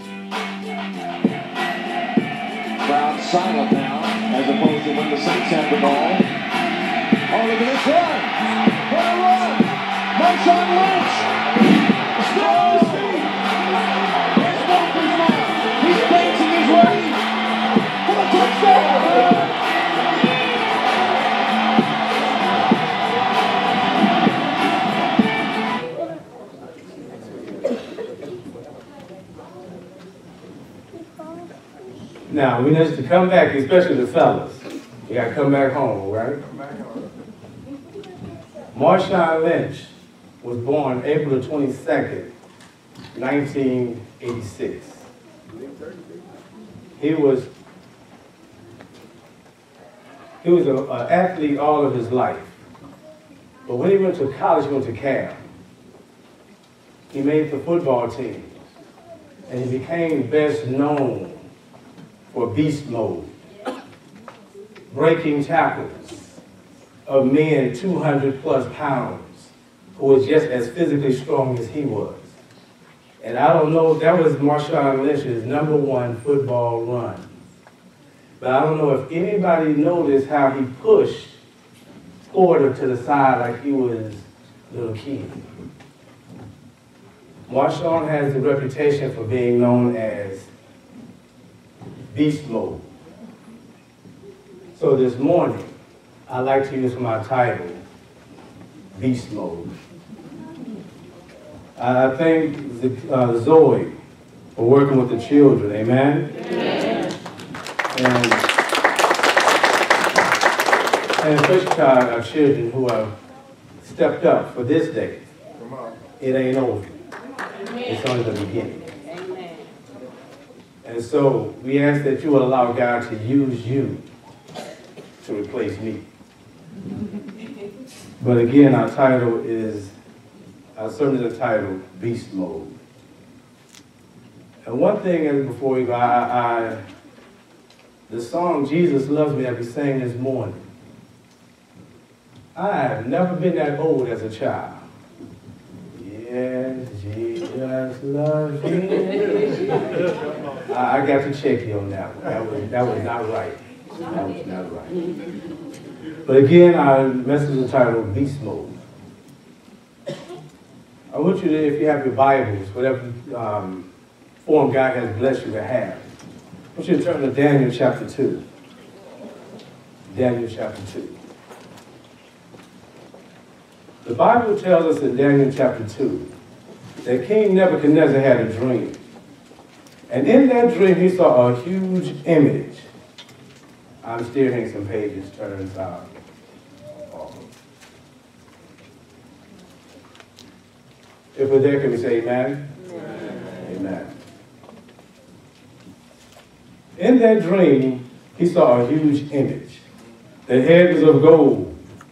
crowd silent now, as opposed to when the Saints had the ball. All over this run. What a run. Marshawn Lynch. Scores. Here's Walker's now. He's dancing his way for the touchdown. Now, we need to come back, especially the fellas. You got to come back home, right? Marshawn Lynch was born April 22nd, 1986. He was an athlete all of his life. But when he went to college, he went to Cal. He made the football team. And he became best known for beast mode, breaking tackles of men 200 plus pounds who was just as physically strong as he was. And I don't know, that was Marshawn Lynch's #1 football run. But I don't know if anybody noticed how he pushed Porter to the side like he was a little kid. Marshawn has the reputation for being known as beast mode. So this morning, I'd like to use my title, Beast Mode. I thank Zoe for working with the children, amen? Amen. And especially our children who have stepped up for this day. It ain't over. It's only the beginning. And so we ask that you will allow God to use you to replace me. But again, our sermon is entitled Beast Mode. And one thing is before we go, the song Jesus Loves Me that we sang this morning, I have never been that old as a child. Yes, Jesus loves me. I got to check you on that one. That was not right. That was not right. But again, our message is entitled Beast Mode. I want you to, if you have your Bibles, whatever form God has blessed you to have, I want you to turn to Daniel chapter 2. Daniel chapter 2. The Bible tells us in Daniel chapter 2 that King Nebuchadnezzar had a dream. And in that dream, he saw a huge image. I'm still hearing some pages turned out. If we're there, can we say amen? Amen? Amen. In that dream, he saw a huge image. The head was of gold.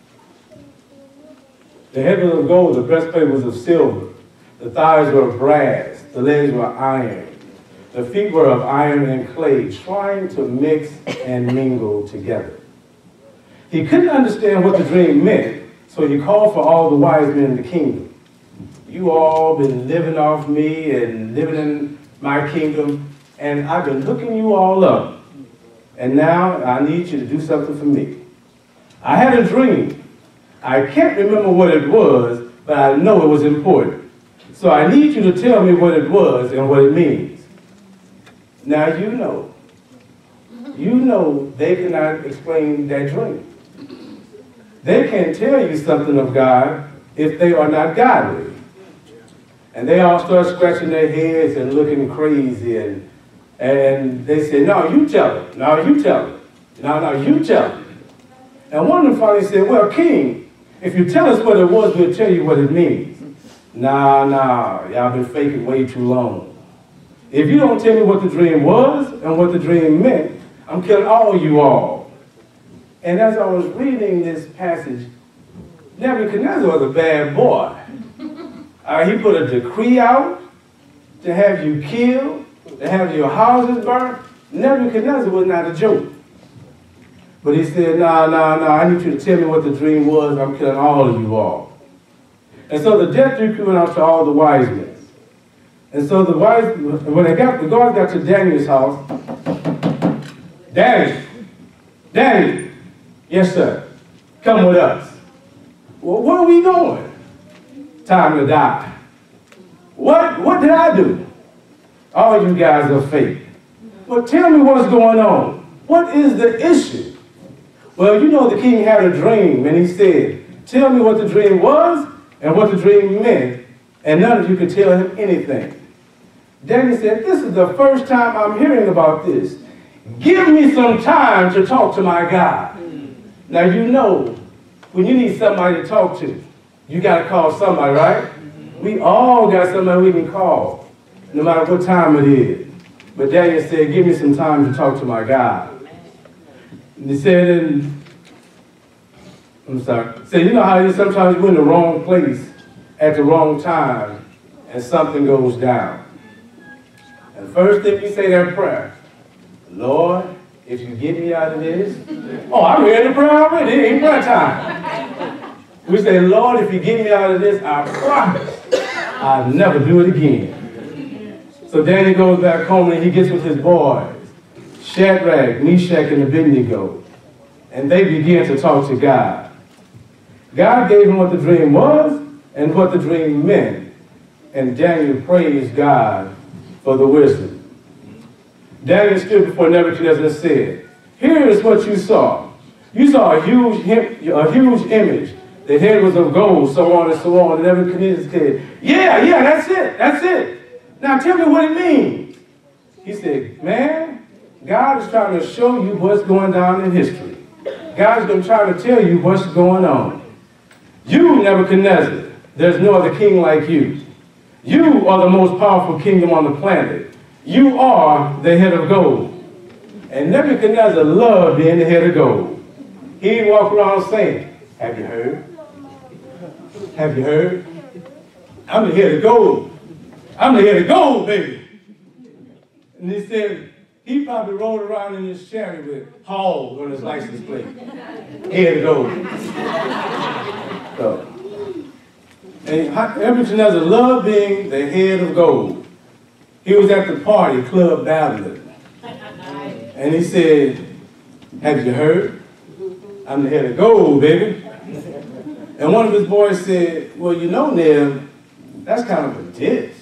The head was of gold, the breastplate was of silver. The thighs were of brass, the legs were iron. The feet were of iron and clay, trying to mix and mingle together. He couldn't understand what the dream meant, so he called for all the wise men in the kingdom. You all been living off me and living in my kingdom, and I've been hooking you all up. And now I need you to do something for me. I had a dream. I can't remember what it was, but I know it was important. So I need you to tell me what it was and what it means. Now you know they cannot explain that dream. They can't tell you something of God if they are not godly. And they all start scratching their heads and looking crazy, and they say, no, you tell it. No, you tell it. No, you tell it. And one of them finally said, well, King, if you tell us what it was, we'll tell you what it means. Nah, y'all been faking way too long. If you don't tell me what the dream was and what the dream meant, I'm killing all you all. And as I was reading this passage, Nebuchadnezzar was a bad boy. He put a decree out to have you killed, to have your houses burnt. Nebuchadnezzar was not a joke. But he said, nah, I need you to tell me what the dream was. I'm killing all of you all. And so the death decree went out to all the wise men. And so the guards got to Daniel's house. Daniel, Yes, sir. Come with us. Well, where are we going? Time to die. What did I do? All you guys are fake. Well, tell me what's going on. What is the issue? Well, you know the king had a dream, and he said, tell me what the dream was and what the dream meant, and none of you could tell him anything. Daniel said, this is the first time I'm hearing about this. Give me some time to talk to my God. Now, you know, when you need somebody to talk to, you got to call somebody, right? We all got somebody we can call, no matter what time it is. But Daniel said, give me some time to talk to my God. And he said, you know how it is sometimes you're in the wrong place at the wrong time and something goes down. And first thing you say that prayer, Lord, if you get me out of this, I read the prayer already, it ain't prayer time. We say, Lord, if you get me out of this, I promise I'll never do it again. So Daniel goes back home and he gets with his boys, Shadrach, Meshach, and Abednego, and they begin to talk to God. God gave him what the dream was and what the dream meant, and Daniel praised God for the wisdom. Daniel stood before Nebuchadnezzar and said, here is what you saw. You saw a huge image. The head was of gold, so on and so on. And Nebuchadnezzar said, yeah, that's it. Now tell me what it means. He said, man, God is trying to show you what's going down in history. God's going to try to tell you what's going on. You, Nebuchadnezzar, there's no other king like you. You are the most powerful kingdom on the planet. You are the head of gold. And Nebuchadnezzar loved being the head of gold. He'd walk around saying, have you heard? Have you heard? I'm the head of gold. I'm the head of gold, baby. And he said, he probably rode around in his chariot with Hall on his license plate. Head of gold. So, and Nebuchadnezzar loved being the head of gold. He was at the party, Club Babylon. And he said, have you heard? I'm the head of gold, baby. And one of his boys said, well, you know, Neb, that's kind of a diss.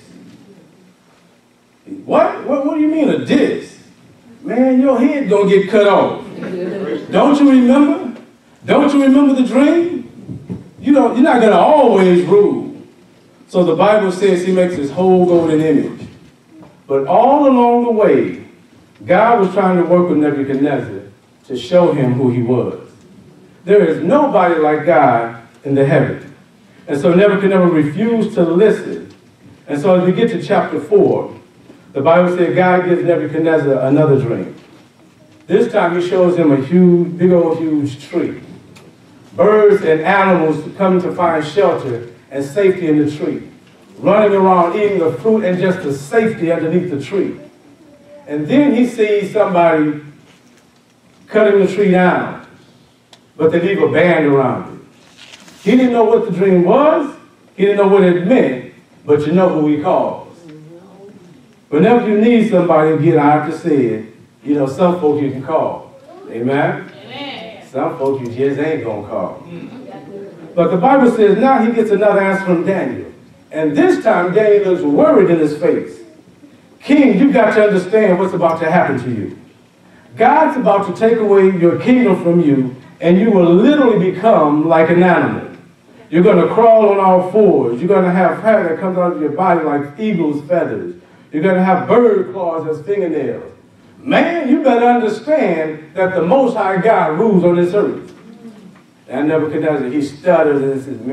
What do you mean a diss? Man, your head gonna get cut off. Don't you remember? Don't you remember the dream? You're not gonna always rule. So the Bible says he makes his whole golden image. But all along the way, God was trying to work with Nebuchadnezzar to show him who he was. There is nobody like God in the heavens. And so Nebuchadnezzar refused to listen. And so as we get to chapter 4, the Bible says God gives Nebuchadnezzar another dream. This time he shows him a huge, big old huge tree. Birds and animals come to find shelter and safety in the tree, running around eating the fruit and just the safety underneath the tree. And then he sees somebody cutting the tree down, but they leave a band around it. He didn't know what the dream was, he didn't know what it meant, but you know who he calls. Whenever you need somebody, again, I have to say it, you know, some folks you can call. Amen? Amen. Some folks you just ain't gonna call. But the Bible says now he gets another answer from Daniel. And this time Daniel looks worried in his face. King, you've got to understand what's about to happen to you. God's about to take away your kingdom from you, and you will literally become like an animal. You're going to crawl on all fours. You're going to have hair that comes out of your body like eagle's feathers. You're going to have bird claws as fingernails. Man, you better understand that the Most High God rules on this earth. And Nebuchadnezzar, he stutters and says,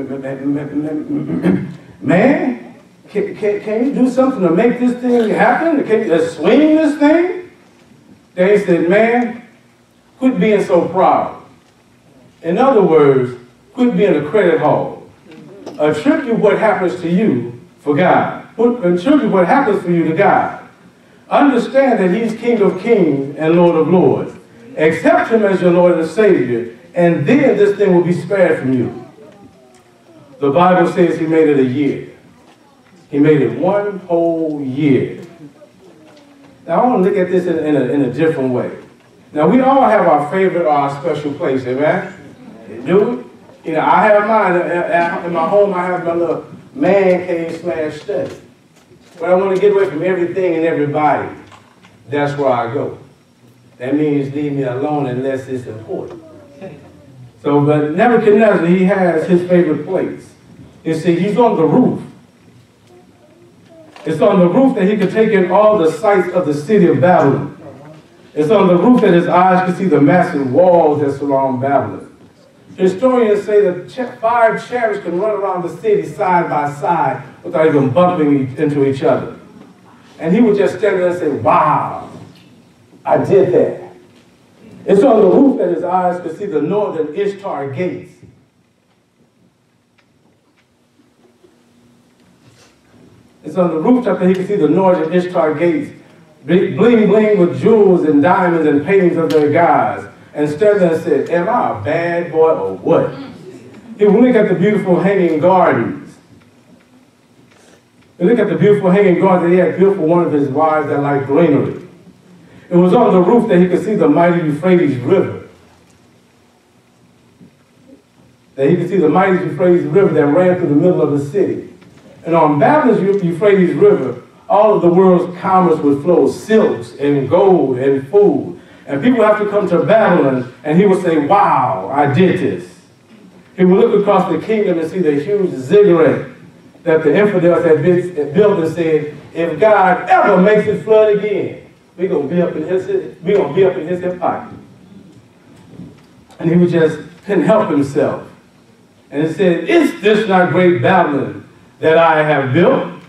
man, can you do something to make this thing happen? Can you swing this thing? They said, man, quit being so proud. In other words, quit being a credit hog. Attribute what happens to you for God. Attribute what happens for you to God. Understand that he's King of Kings and Lord of Lords. Accept him as your Lord and Savior, and then this thing will be spared from you. The Bible says he made it a year. He made it one whole year. Now I want to look at this in a different way. Now, we all have our favorite or our special place, amen? Do we? You know, I have mine. In my home, I have my little man cave / study. When I want to get away from everything and everybody, that's where I go. That means leave me alone unless it's important. So, but Nebuchadnezzar, he has his favorite place. You see, he's on the roof. It's on the roof that he could take in all the sights of the city of Babylon. It's on the roof that his eyes can see the massive walls that surround Babylon. Historians say that 5 chariots can run around the city side by side without even bumping into each other. And he would just stand there and say, wow, I did that. It's on the roof that his eyes could see the northern Ishtar gates. It's on the rooftop that he could see the northern Ishtar gates, bling bling with jewels and diamonds and paintings of their gods. And stood there and said, am I a bad boy or what? He would look at the beautiful hanging gardens. He looked at the beautiful hanging gardens that he had built for one of his wives that liked greenery. It was on the roof that he could see the mighty Euphrates River. That he could see the mighty Euphrates River that ran through the middle of the city. And on Babylon's Euphrates River, all of the world's commerce would flow, silks and gold and food. And people have to come to Babylon, and he would say, wow, I did this. He would look across the kingdom and see the huge ziggurat that the infidels had built and said, if God ever makes it flood again, we're going to be up in his hip pocket. And he would just couldn't help himself. And he said, is this not great Babylon that I have built?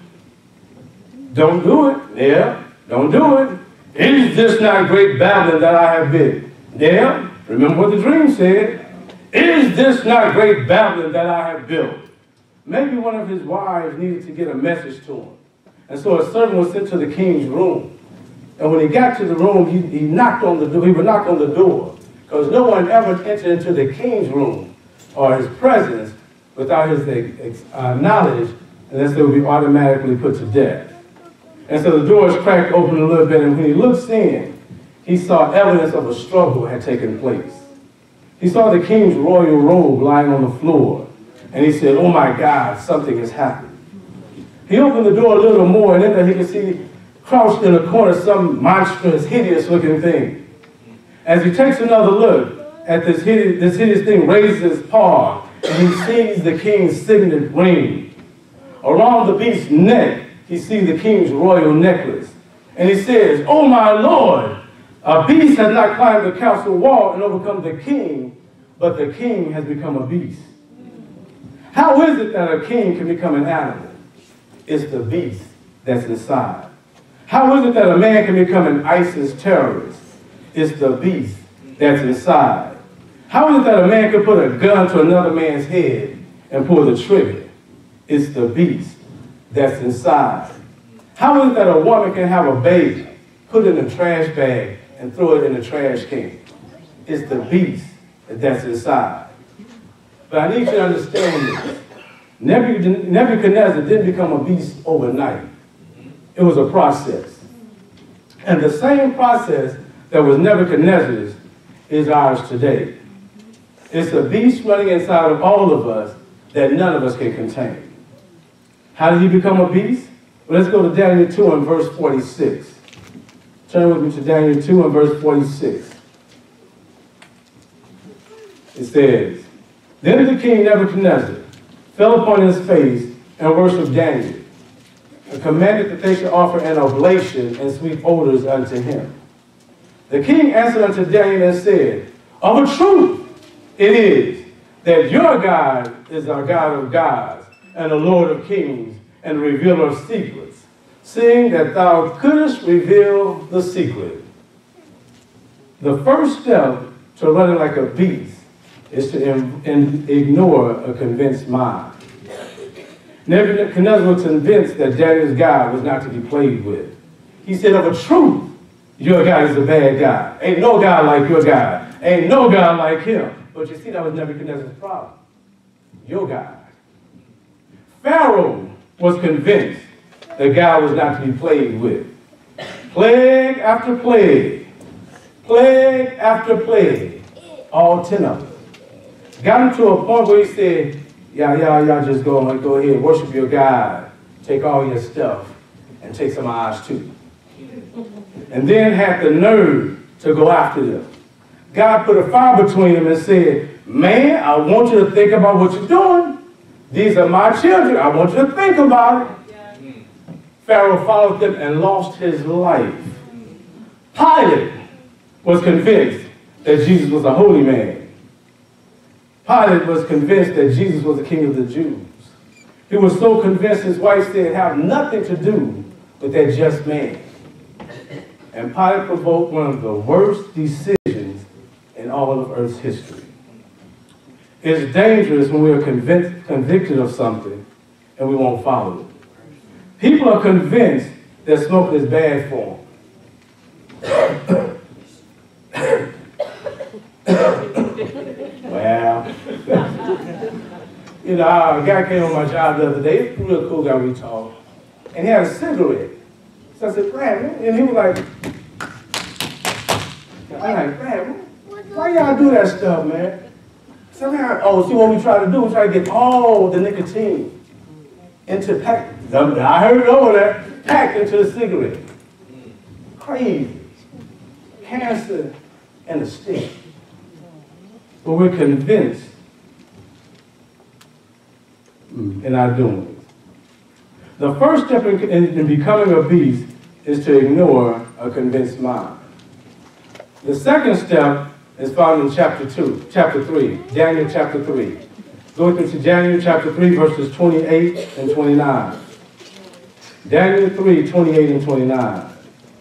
Don't do it. Yeah, don't do it. Is this not great Babylon that I have built? Yeah, remember what the dream said. Is this not great Babylon that I have built? Maybe one of his wives needed to get a message to him. And so a servant was sent to the king's room. And when he got to the room, he knocked on the door. He would knock on the door. Because no one ever entered into the king's room or his presence without his knowledge, unless they would be automatically put to death. And so the doors cracked open a little bit, and when he looked in, he saw evidence of a struggle had taken place. He saw the king's royal robe lying on the floor, and he said, oh my God, something has happened. He opened the door a little more, and in there he could see, crouched in a corner, some monstrous, hideous-looking thing. As he takes another look at this hideous thing, raises his paw, and he sees the king's signet ring. Around the beast's neck, he sees the king's royal necklace. And he says, oh my Lord, a beast has not climbed the castle wall and overcome the king, but the king has become a beast. How is it that a king can become an animal? It's the beast that's inside. How is it that a man can become an ISIS terrorist? It's the beast that's inside. How is it that a man can put a gun to another man's head and pull the trigger? It's the beast that's inside. How is it that a woman can have a baby, put it in a trash bag, and throw it in a trash can? It's the beast that's inside. But I need you to understand this. Nebuchadnezzar didn't become a beast overnight. It was a process. And the same process that was Nebuchadnezzar's is ours today. It's a beast running inside of all of us that none of us can contain. How did he become a beast? Well, let's go to Daniel 2 and verse 46. Turn with me to Daniel 2 and verse 46. It says, then the king Nebuchadnezzar fell upon his face and worshipped Daniel, and commanded that they should offer an oblation and sweet odors unto him. The king answered unto Daniel and said, of a truth it is that your God is our God of gods, and the Lord of kings, and the revealer of secrets, seeing that thou couldst reveal the secret. The first step to running like a beast is to ignore a convinced mind. Nebuchadnezzar was convinced that Daniel's God was not to be played with. He said, of a truth, your God is a bad God. Ain't no God like your God. Ain't no God like him. But you see, that was Nebuchadnezzar's problem. Your God. Pharaoh was convinced that God was not to be played with. Plague after plague plague after plague, all 10 of them. Got him to a point where he said, y'all just go ahead, worship your God, take all your stuff, and take some of ours too. And then had the nerve to go after them. God put a fire between them and said, man, I want you to think about what you're doing. These are my children. I want you to think about it. Pharaoh followed them and lost his life. Pilate was convinced that Jesus was a holy man. Pilate was convinced that Jesus was the king of the Jews. He was so convinced his wife said, have nothing to do with that just man. And Pilate provoked one of the worst decisions in all of Earth's history. It's dangerous when we are convicted of something and we won't follow it. People are convinced that smoking is bad for them. Well, you know, a guy came on my job the other day, a real cool guy we talked, and he had a cigarette. So I said, Brad, and he was like, I'm like, Brad, why y'all do that stuff, man? So see what we try to do? We try to get all the nicotine into pack. I heard it over there, packed into the cigarette. Crazy. Cancer and a stick. But we're convinced in our doings. The first step in becoming a beast is to ignore a convinced mind. The second step is found in chapter 3, Daniel chapter 3. Go to Daniel chapter 3, verses 28 and 29. Daniel 3, 28 and 29.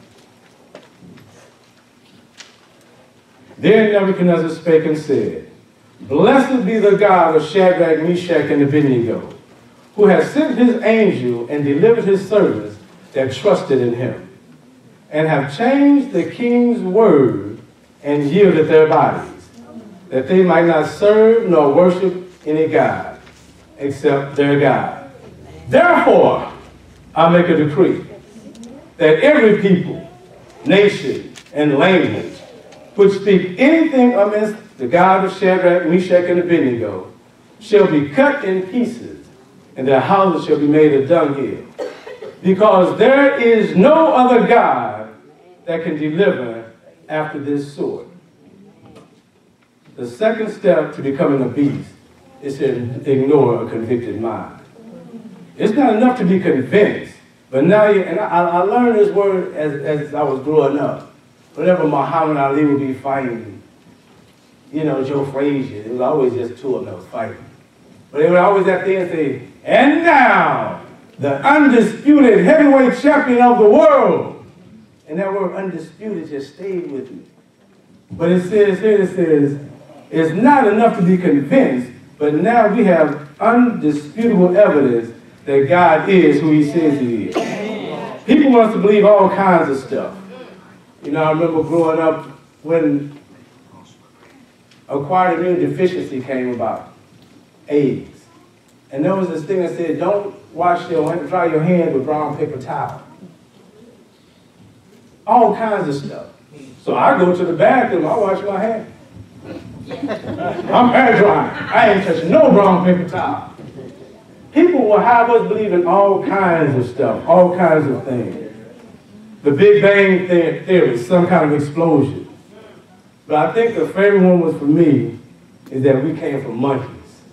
Then Nebuchadnezzar spake and said, Blessed be the God of Shadrach, Meshach, and Abednego, who has sent his angel and delivered his servants that trusted in him, and have changed the king's word and yielded their bodies, that they might not serve nor worship any God except their God. Therefore, I make a decree that every people, nation, and language which speak anything against the God of Shadrach, Meshach, and Abednego shall be cut in pieces, and their houses shall be made a dunghill, because there is no other God that can deliver after this sort. The second step to becoming a beast is to ignore a convicted mind. It's not enough to be convinced, but now I learned this word as I was growing up. Whenever Muhammad Ali would be fighting, you know, Joe Frazier, it was always just two of them that was fighting. But they would always at the end say, and now, the undisputed heavyweight champion of the world. And that word undisputed just stayed with me. But it says here, it says, it's not enough to be convinced, but now we have undisputable evidence that God is who he says he is. People want us to believe all kinds of stuff. You know, I remember growing up when acquired immune deficiency came about, AIDS. And there was this thing that said, don't dry your hands with brown paper towel. All kinds of stuff. So I go to the bathroom, I wash my hands. I'm air drying. I ain't touching no brown paper towel. People will have us believe in all kinds of stuff, all kinds of things. The Big Bang Theory, some kind of explosion. But I think the favorite one was for me is that we came from monkeys.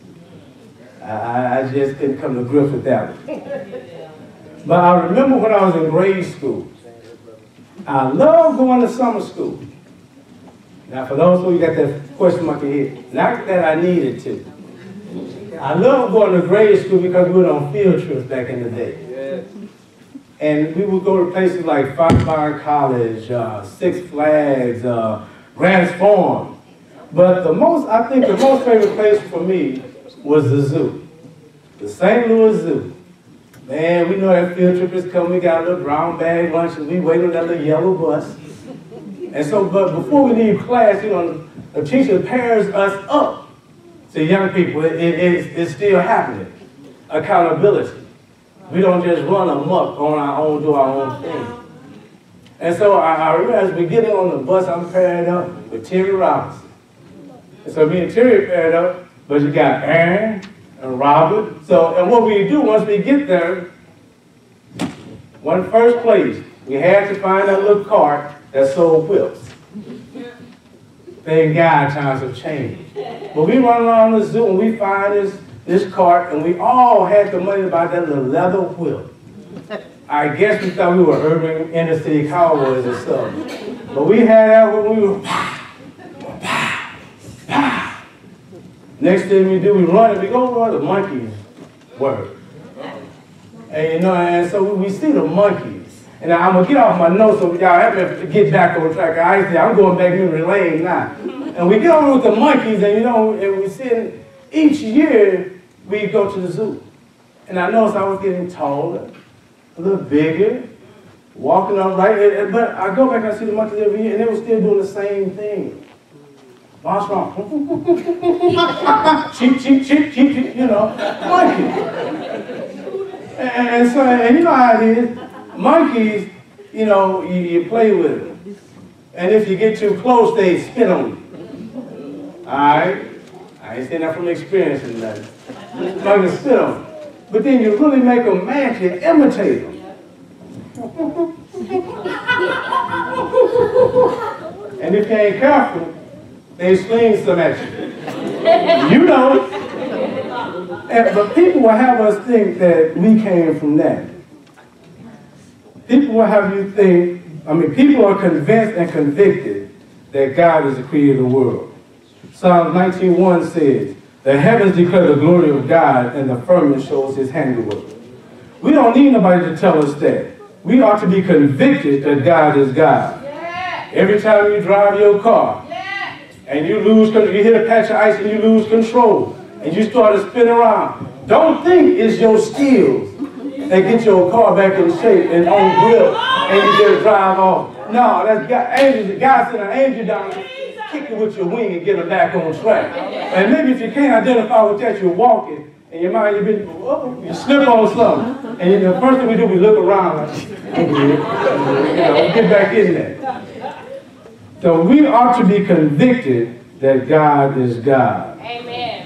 I just didn't come to grips with that one. But I remember when I was in grade school, I loved going to summer school. Now, for those who got that question mark in your head, not that I needed to. I loved going to grade school because we went on field trips back in the day. And we would go to places like Foxfire College, Six Flags, Grants Farm. But I think the most favorite place for me was the zoo, the St. Louis Zoo. Man, we know that field trip is coming. We got a little brown bag lunch, and we wait on that little yellow bus. And so, but before we leave class, you know, the teacher pairs us up. So young people, it's still happening. Accountability. We don't just run amok on our own, do our own thing. And so I remember as we get on the bus, I'm paired up with Terry Robinson. And so me and Terry paired up, but you got Aaron and Robert. So, and what we do once we get there, one first place, we had to find that little cart that sold whips. Thank God times have changed. But we run around the zoo and we find this cart, and we all had the money to buy that little leather whip. I guess we thought we were urban inner city cowboys or something. But we had that when we were pow, pow, pow. Next thing we do, we run and we go run the monkeys word. And you know, and so we see the monkeys. And I'm gonna get off my notes so y'all have to get back on track. I'm going back memory lane now. And we get over with the monkeys, and you know, and we see each year we go to the zoo. And I noticed I was getting taller, a little bigger, walking upright. But I go back and I see the monkeys every year, and they were still doing the same thing. Bounce around. Cheep, cheep, cheep, cheep, cheep, you know, monkeys. And so, and you know how it is. Monkeys, you know, you play with them. And if you get too close, they spit on you. All right? I ain't saying that from experience or nothing. Monkeys spit on you. But then you really make them mad, you imitate them. And if you ain't careful, they sling some at you. You know. But people will have us think that we came from that. People will have you think, people are convinced and convicted that God is the creator of the world. Psalms 19:1 says, the heavens declare the glory of God, and the firmament shows his handiwork. We don't need nobody to tell us that. We ought to be convicted that God is God. Yeah. Every time you drive your car, yeah, and you hit a patch of ice and you lose control, and you start to spin around, don't think it's your skills that get your car back in shape and on grip, and you just drive off. No, that's God. God sent an angel down there, kick it with your wing and get it back on track. And maybe if you can't identify with that, you're walking, and your mind, you slip on something. And the first thing we do, we look around, like, get back in there. So we ought to be convicted that God is God. Amen.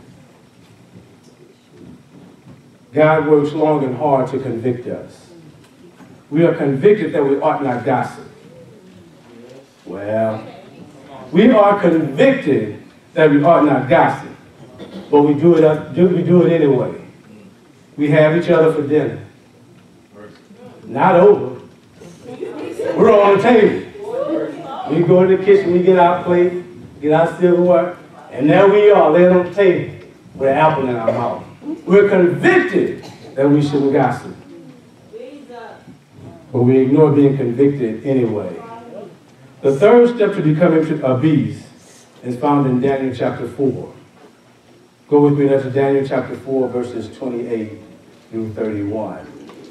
God works long and hard to convict us. We are convicted that we ought not gossip. Well, we are convicted that we ought not gossip, but we do it anyway. We have each other for dinner. Not over. We're on the table. We go in the kitchen, we get our plate, get our silverware, and there we are, laying on the table with an apple in our mouth. We're convicted that we shouldn't gossip, but we ignore being convicted anyway. The third step to becoming a beast is found in Daniel chapter 4. Go with me to Daniel chapter 4, verses 28 through 31.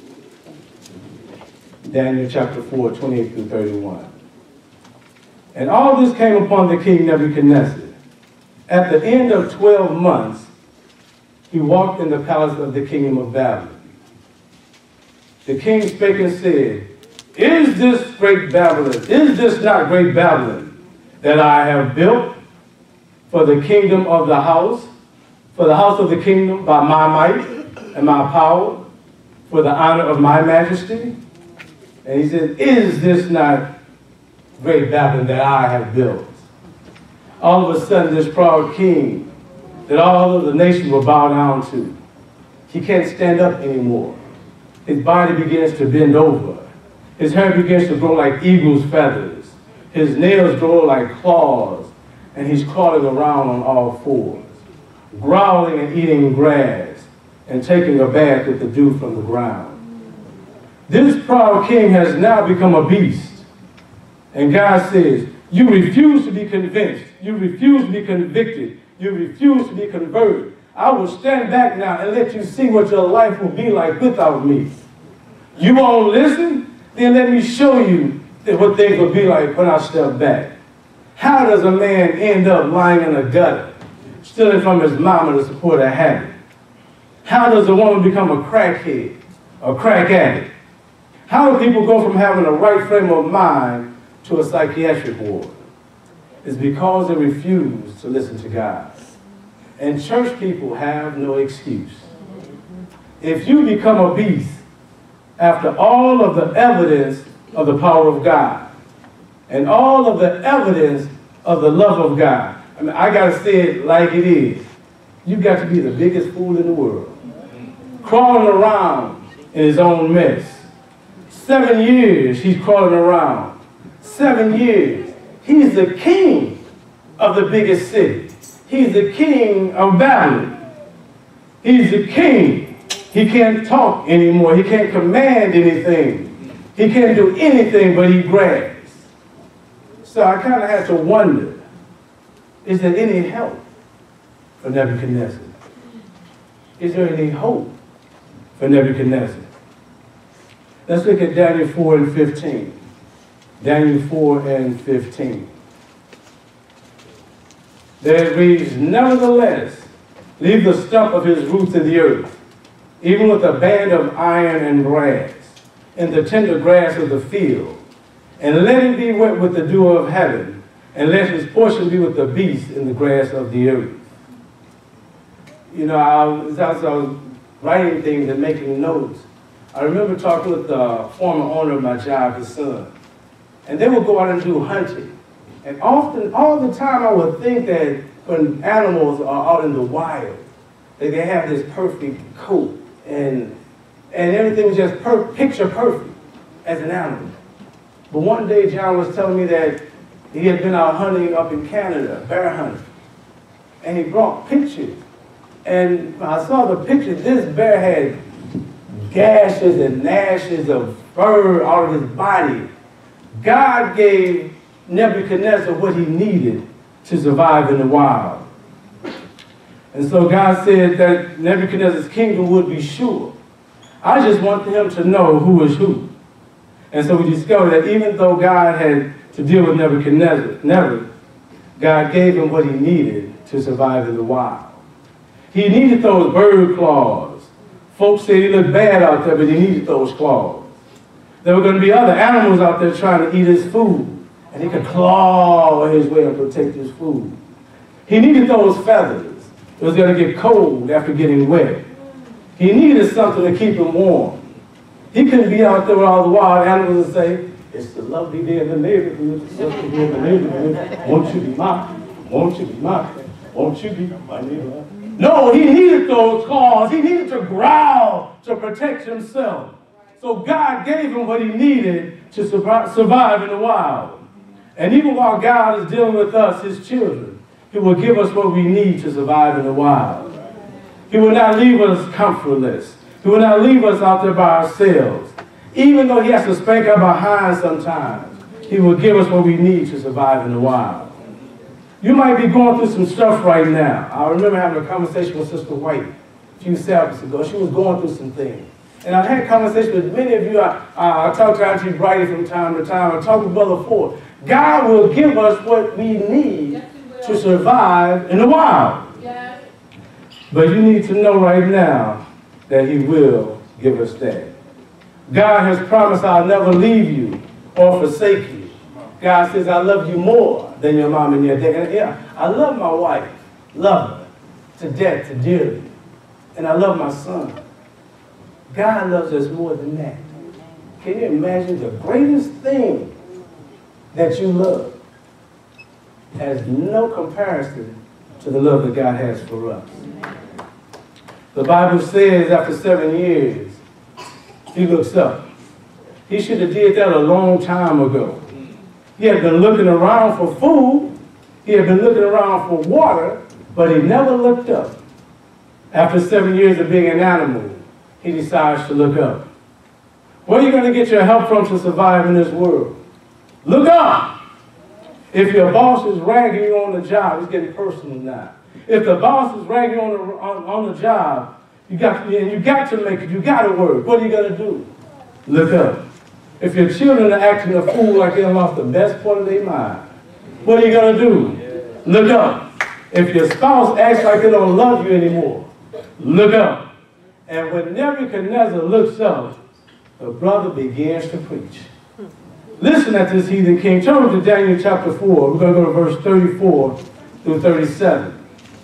Daniel chapter 4, 28 through 31. And all this came upon the king Nebuchadnezzar. At the end of 12 months, he walked in the palace of the kingdom of Babylon. The king spake and said, is this not great Babylon that I have built for the kingdom of the house, for the house of the kingdom by my might and my power, for the honor of my majesty? And he said, is this not great Babylon that I have built? All of a sudden, this proud king that all of the nations will bow down to, he can't stand up anymore. His body begins to bend over. His hair begins to grow like eagle's feathers. His nails grow like claws, and he's crawling around on all fours, growling and eating grass, and taking a bath with the dew from the ground. This proud king has now become a beast. And God says, you refuse to be convinced. You refuse to be convicted. You refuse to be converted. I will stand back now and let you see what your life will be like without me. You won't listen? Then let me show you what things will be like when I step back. How does a man end up lying in a gutter, stealing from his mama to support a habit? How does a woman become a crackhead, a crack addict? How do people go from having a right frame of mind to a psychiatric ward? It's because they refuse to listen to God. And church people have no excuse. If you become a beast after all of the evidence of the power of God and all of the evidence of the love of God, I mean, I got to say it like it is. You got to be the biggest fool in the world. Crawling around in his own mess. 7 years he's crawling around. 7 years. He's the king of the biggest city. He's the king of Babylon. He's the king. He can't talk anymore. He can't command anything. He can't do anything but he brags. So I kind of had to wonder, is there any help for Nebuchadnezzar? Is there any hope for Nebuchadnezzar? Let's look at Daniel 4 and 15. Daniel 4 and 15. There it reads, nevertheless, leave the stump of his roots in the earth, even with a band of iron and brass, in the tender grass of the field, and let him be wet with the dew of heaven, and let his portion be with the beasts in the grass of the earth. You know, as I was writing things and making notes, I remember talking with the former owner of my job, his son, and they would go out and do hunting. And often, all the time, I would think that when animals are out in the wild, that they have this perfect coat and everything was just picture perfect as an animal. But one day, John was telling me that he had been out hunting up in Canada, bear hunting, and he brought pictures. And I saw the picture. This bear had gashes and gnashes of fur out of his body. God gave Nebuchadnezzar what he needed to survive in the wild. And so God said that Nebuchadnezzar's kingdom would be sure. I just want him to know who is who. And so we discovered that even though God had to deal with Nebuchadnezzar, God gave him what he needed to survive in the wild. He needed those bird claws. Folks said he looked bad out there, but he needed those claws. There were going to be other animals out there trying to eat his food, and he could claw his way and protect his food. He needed those feathers. It was going to get cold after getting wet. He needed something to keep him warm. He couldn't be out there with all the wild animals and say, it's the lovely day in the neighborhood, it's the lovely day in the neighborhood. Won't you be mine? Won't you be mine? Won't you be my neighbor? No, he needed those claws. He needed to growl to protect himself. So God gave him what he needed to survive in the wild. And even while God is dealing with us, his children, he will give us what we need to survive in the wild. He will not leave us comfortless. He will not leave us out there by ourselves. Even though he has to spank our behind sometimes, he will give us what we need to survive in the wild. You might be going through some stuff right now. I remember having a conversation with Sister White a few Sabbaths ago. She was going through some things. And I've had conversations with many of you. I talk to Auntie Brighty from time to time. I talk with Brother Ford. God will give us what we need to survive in the wild. But you need to know right now that he will give us that. God has promised I'll never leave you or forsake you. God says, I love you more than your mom and your dad. And yeah, I love my wife, love her to death, to dearly. And I love my son. God loves us more than that. Can you imagine the greatest thing that you love has no comparison to the love that God has for us? The Bible says after 7 years, he looks up. He should have did that a long time ago. He had been looking around for food. He had been looking around for water, but he never looked up. After 7 years of being an animal, he decides to look up. Where are you going to get your help from to survive in this world? Look up. If your boss is ragging you on the job, it's getting personal now. If the boss is ragging on the job, you got to make it. You got to work. What are you going to do? Look up. If your children are acting a fool like they lost the best part of their mind, what are you going to do? Look up. If your spouse acts like they don't love you anymore, look up. And when Nebuchadnezzar looks up, the brother begins to preach. Listen at this heathen king. Turn to Daniel chapter 4. We're going to go to verse 34 through 37.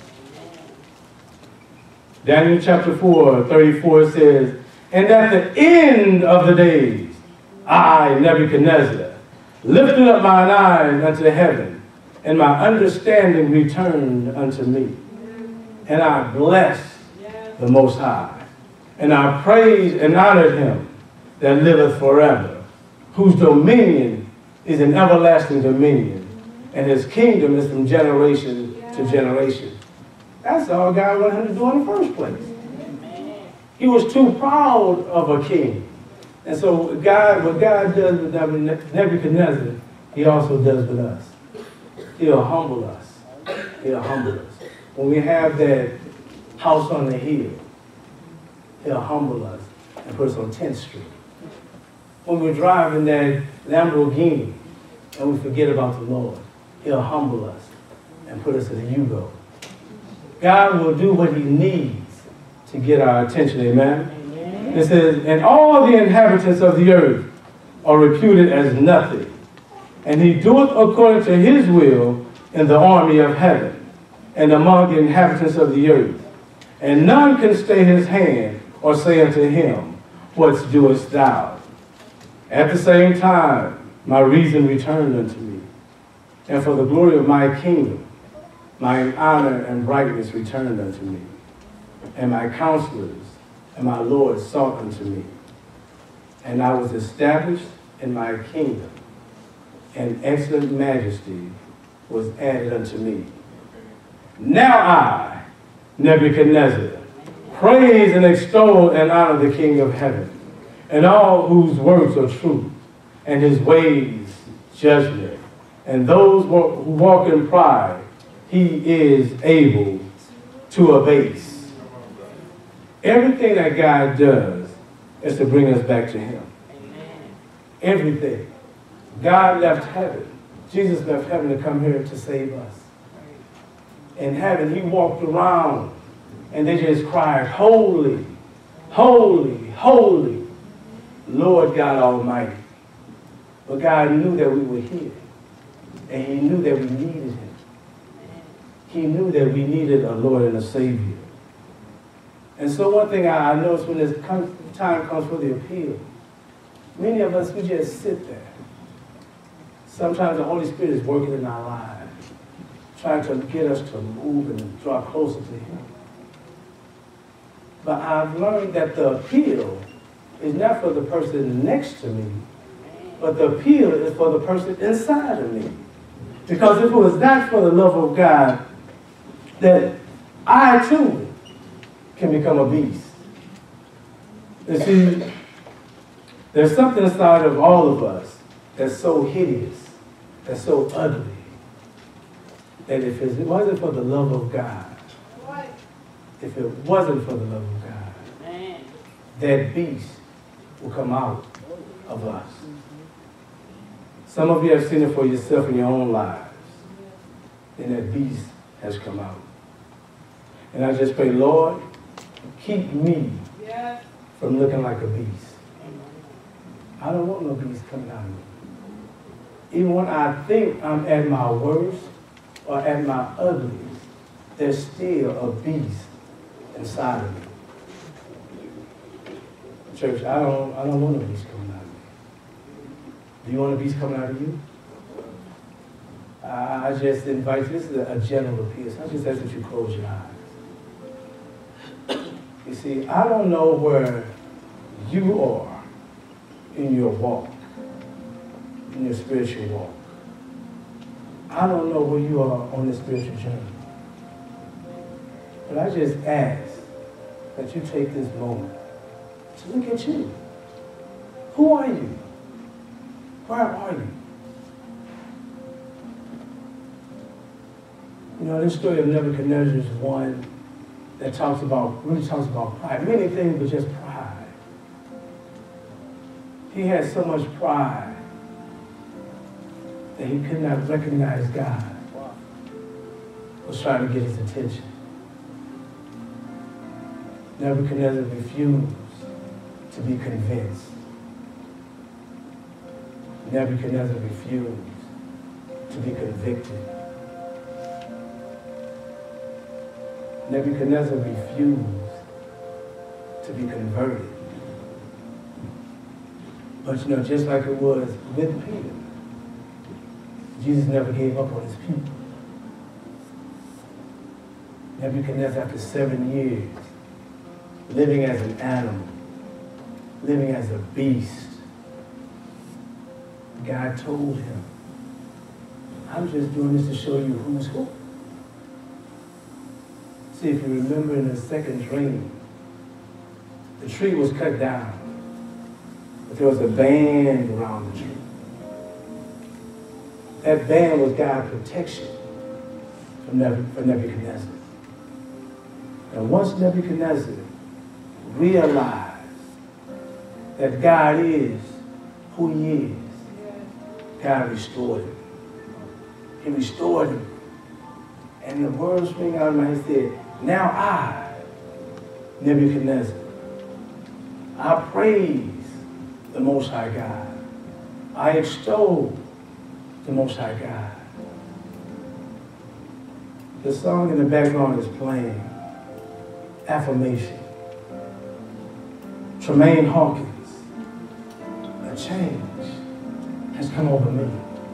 Daniel chapter 4, 34 says, "And at the end of the days, I, Nebuchadnezzar, lifted up mine eyes unto heaven, and my understanding returned unto me. And I blessed the Most High, and I praised and honored him that liveth forever, whose dominion is an everlasting dominion, and his kingdom is from generation to generation." That's all God wanted him to do in the first place. He was too proud of a king. And so what God does with Nebuchadnezzar, he also does with us. He'll humble us. He'll humble us. When we have that house on the hill, he'll humble us and put us on 10th Street. When we're driving that Lamborghini and we forget about the Lord, he'll humble us and put us in a U-Go. God will do what he needs to get our attention, amen? It says, "And all the inhabitants of the earth are reputed as nothing, and he doeth according to his will in the army of heaven, and among the inhabitants of the earth. And none can stay his hand, or say unto him, What doest thou? At the same time, my reason returned unto me, and for the glory of my kingdom, my honor and brightness returned unto me, and my counselors and my Lord sought unto me. And I was established in my kingdom, and excellent majesty was added unto me. Now I, Nebuchadnezzar, praise and extol and honor the King of heaven, and all whose works are true, and his ways judgment. And those who walk in pride, he is able to abase." Everything that God does is to bring us back to him. Everything. God left heaven. Jesus left heaven to come here to save us. In heaven, he walked around and they just cried, "Holy, holy, holy, Lord God Almighty." But God knew that we were here. And he knew that we needed him. He knew that we needed a Lord and a Savior. And so one thing I noticed when this time comes for the appeal, many of us, we just sit there. Sometimes the Holy Spirit is working in our lives, trying to get us to move and draw closer to him. But I've learned that the appeal is not for the person next to me, but the appeal is for the person inside of me. Because if it was not for the love of God, that I too can become a beast. You see, there's something inside of all of us that's so hideous, that's so ugly, that if it wasn't for the love of God, if it wasn't for the love of God, that beast will come out of us. Some of you have seen it for yourself in your own lives, and that beast has come out. And I just pray, Lord, keep me from looking like a beast. I don't want no beast coming out of me. Even when I think I'm at my worst or at my ugliest, there's still a beast inside of me. Church, I don't want a beast coming out of me. Do you want a beast coming out of you? I just invite you. This is a general appeal. So I just ask that you close your eyes. You see, I don't know where you are in your walk, in your spiritual walk. I don't know where you are on the spiritual journey. But I just ask that you take this moment to look at you. Who are you? Where are you? You know, this story of Nebuchadnezzar is one that really talks about pride. Many things, but just pride. He had so much pride that he could not recognize God was trying to get his attention. Nebuchadnezzar refused to be convinced. Nebuchadnezzar refused to be convicted. Nebuchadnezzar refused to be converted. But you know, just like it was with Peter, Jesus never gave up on his people. Nebuchadnezzar, after 7 years, living as an animal, living as a beast, God told him, I'm just doing this to show you who's who. See, if you remember in the second dream, the tree was cut down, but there was a band around the tree. That band was God's protection for Nebuchadnezzar. And once Nebuchadnezzar realized that God is who he is, God restored him. He restored him. And the words ring out of my head said, now I, Nebuchadnezzar, I praise the Most High God. I extol the Most High God. The song in the background is playing, Affirmation. Tremaine Hawkins, a change has come over me.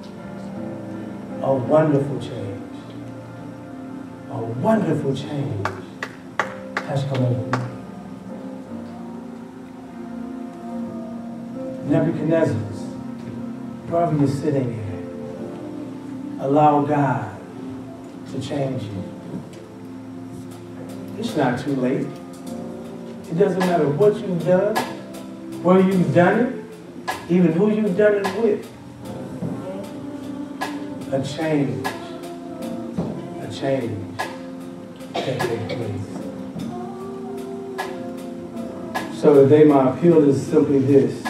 A wonderful change. A wonderful change has come over me. Nebuchadnezzar's, wherever you're sitting here, allow God to change you. It's not too late. It doesn't matter what you've done, where you've done it, even who you've done it with. A change can take place. So today my appeal is simply this.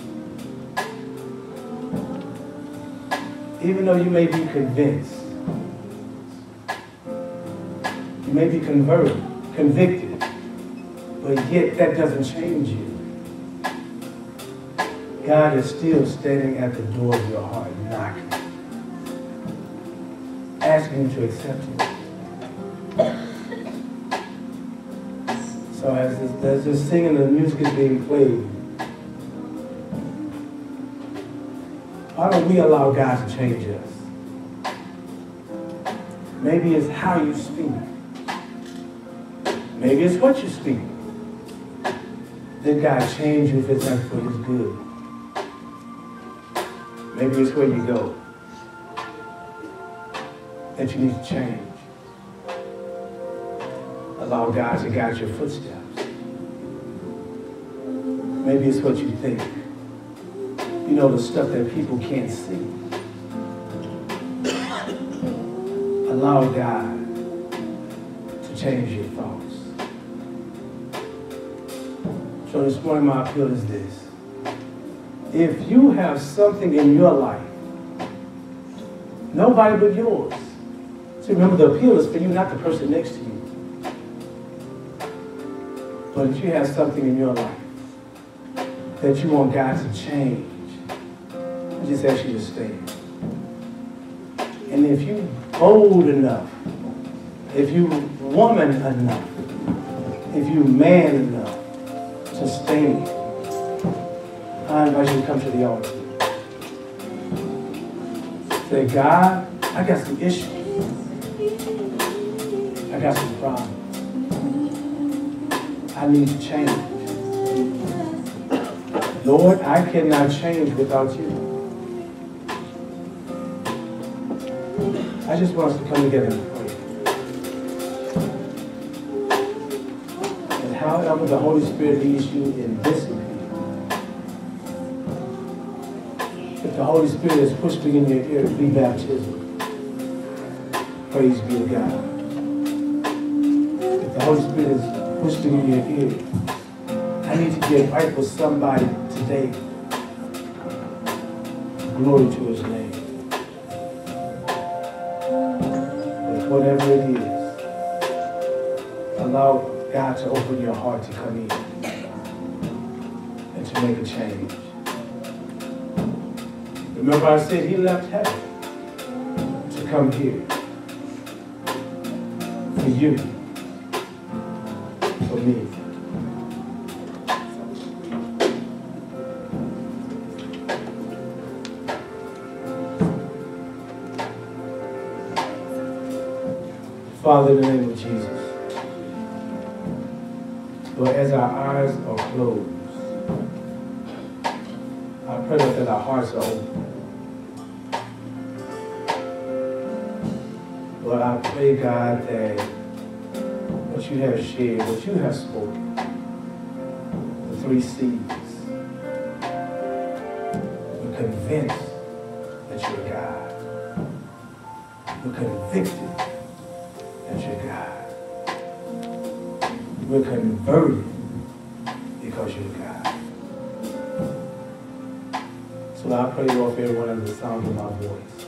Even though you may be convinced, you may be convicted, but yet that doesn't change you. God is still standing at the door of your heart, knocking, asking you to accept Him. So as this singing, the music is being played, why don't we allow God to change us? Maybe it's how you speak. Maybe it's what you speak. Then God change you if it's not for His good. Maybe it's where you go that you need to change. Allow God to guide your footsteps. Maybe it's what you think. You know, the stuff that people can't see. Allow God to change your thoughts. So this morning my appeal is this. If you have something in your life, nobody but yours. See, remember the appeal is for you, not the person next to you. But if you have something in your life that you want God to change, I just ask you to stand. And if you bold enough, if you woman enough, if you man enough to stand, I invite you to come to the altar. Say, God, I got some issues. I got some problems. I need to change. Lord, I cannot change without you. I just want us to come together and pray. And however the Holy Spirit leads you in this appeal, if the Holy Spirit is whispering in your ear, be baptism. Praise be to God. If the Holy Spirit is whispering in your ear, I need to get right with somebody today. Glory to His name. But whatever it is, allow God to open your heart to come in and to make a change. The Remember I said he left heaven to come here for you, for me. Father, in the name of Jesus, Lord, as our eyes are closed, I pray that our hearts are open. Lord, I pray, God, that what you have shared, what you have spoken, the 3 C's, we're convinced that you're God. We're convicted that you're God. We're converted because you're God. So Lord, I pray, Lord, for everyone under the sound of my voice.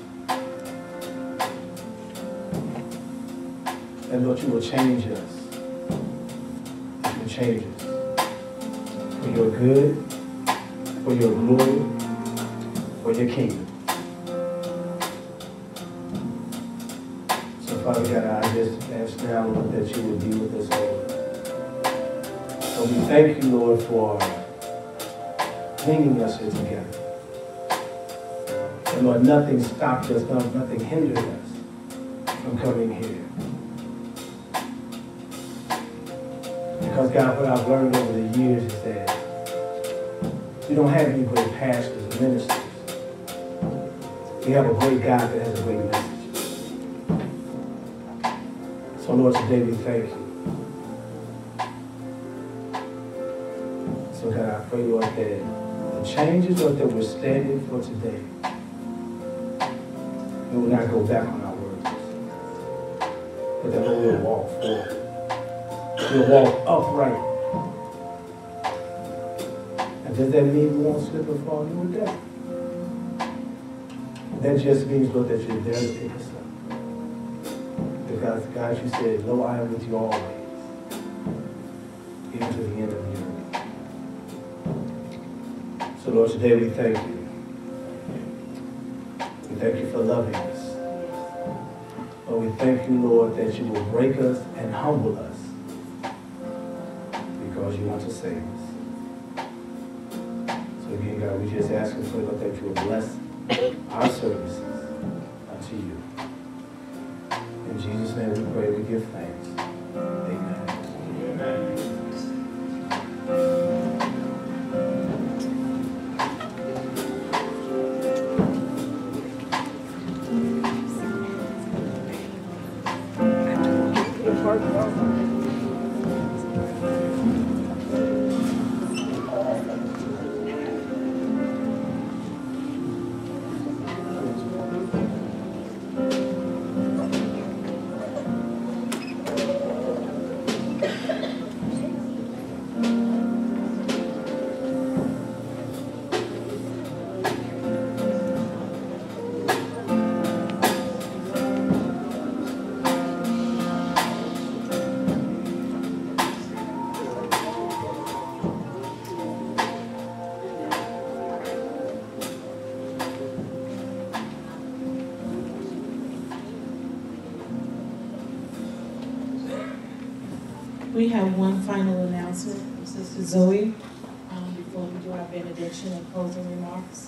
And Lord, you will change us. You will change us. For your good, for your glory, for your kingdom. So Father God, I just ask now, Lord, that you will be with us, Lord. So we thank you, Lord, for bringing us here together. And Lord, nothing stopped us, nothing hindered us from coming here. Because God, what I've learned over the years is that we don't have any great pastors and ministers. We have a great God that has a great message. So Lord, today we thank you. So God, I pray, Lord, that the changes, Lord, that we're standing for today, we will not go back on our words, but that we will walk forward. We'll walk upright. And does that mean we won't slip or fall? You will death. That just means, Lord, that you're there to pick us up. Because, God, you said, lo, I am with you always, even to the end of the earth. So, Lord, today we thank you. We thank you for loving us. Lord, we thank you, Lord, that you will break us and humble us because you want to save us. So again, God, we just ask you for, Lord, that you will bless our services unto you. In Jesus' name we pray, we give thanks. Amen. Amen. We have one final announcement from Sister Zoe before we do our benediction and closing remarks.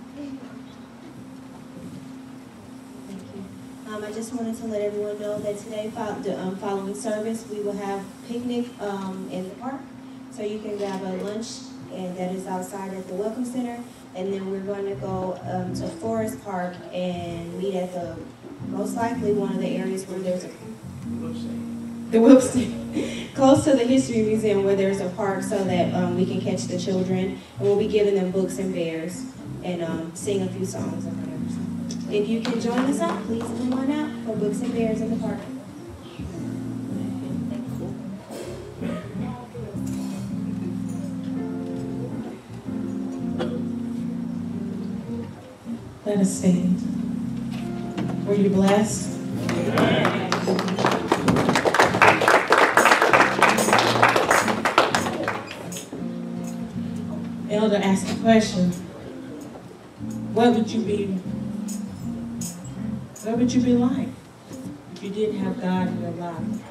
Thank you. I just wanted to let everyone know that today, following service, we will have picnic in the park. So you can grab a lunch, and that is outside at the Welcome Center. And then we're going to go to Forest Park and meet at the, most likely, one of the areas where there's a close to the History Museum, where there's a park, so that we can catch the children, and we'll be giving them books and bears and sing a few songs and whatever. So if you can join us out, please come on out for books and bears in the park. Let us stand. Were you blessed? Amen. Elder asked a question. What would you be? What would you be like if you didn't have God in your life?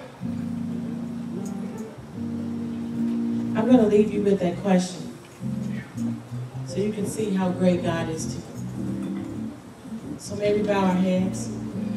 I'm going to leave you with that question so you can see how great God is to you. So maybe bow our heads.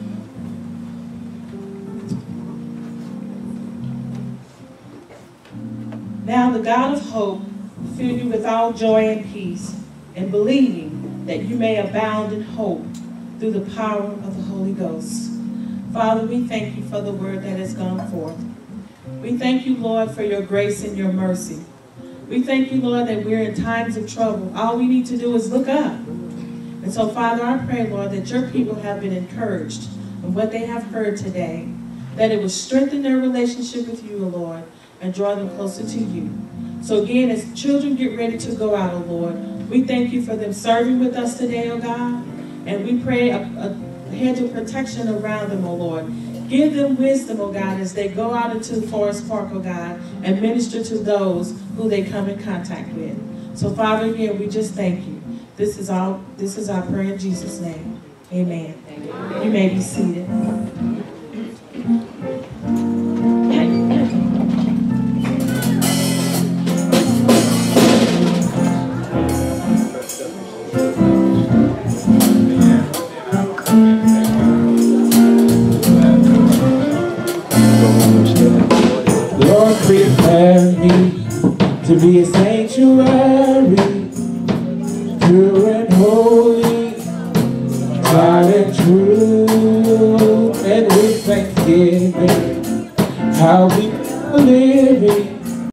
Now the God of hope fill you with all joy and peace, and believing that you may abound in hope through the power of the Holy Ghost. Father, we thank you for the word that has gone forth. We thank you, Lord, for your grace and your mercy. We thank you, Lord, that we're in times of trouble. All we need to do is look up. And so, Father, I pray, Lord, that your people have been encouraged in what they have heard today, that it will strengthen their relationship with you, O Lord, and draw them closer to you. So again, as children get ready to go out, O Lord, we thank you for them serving with us today, O God, and we pray a hedge of protection around them, O Lord. Give them wisdom, O God, as they go out into Forest Park, O God, and minister to those who they come in contact with. So, Father, again, we just thank you. This is our prayer in Jesus' name. Amen. You may be seated. Lord, prepare me to be a sanctuary, pure and holy.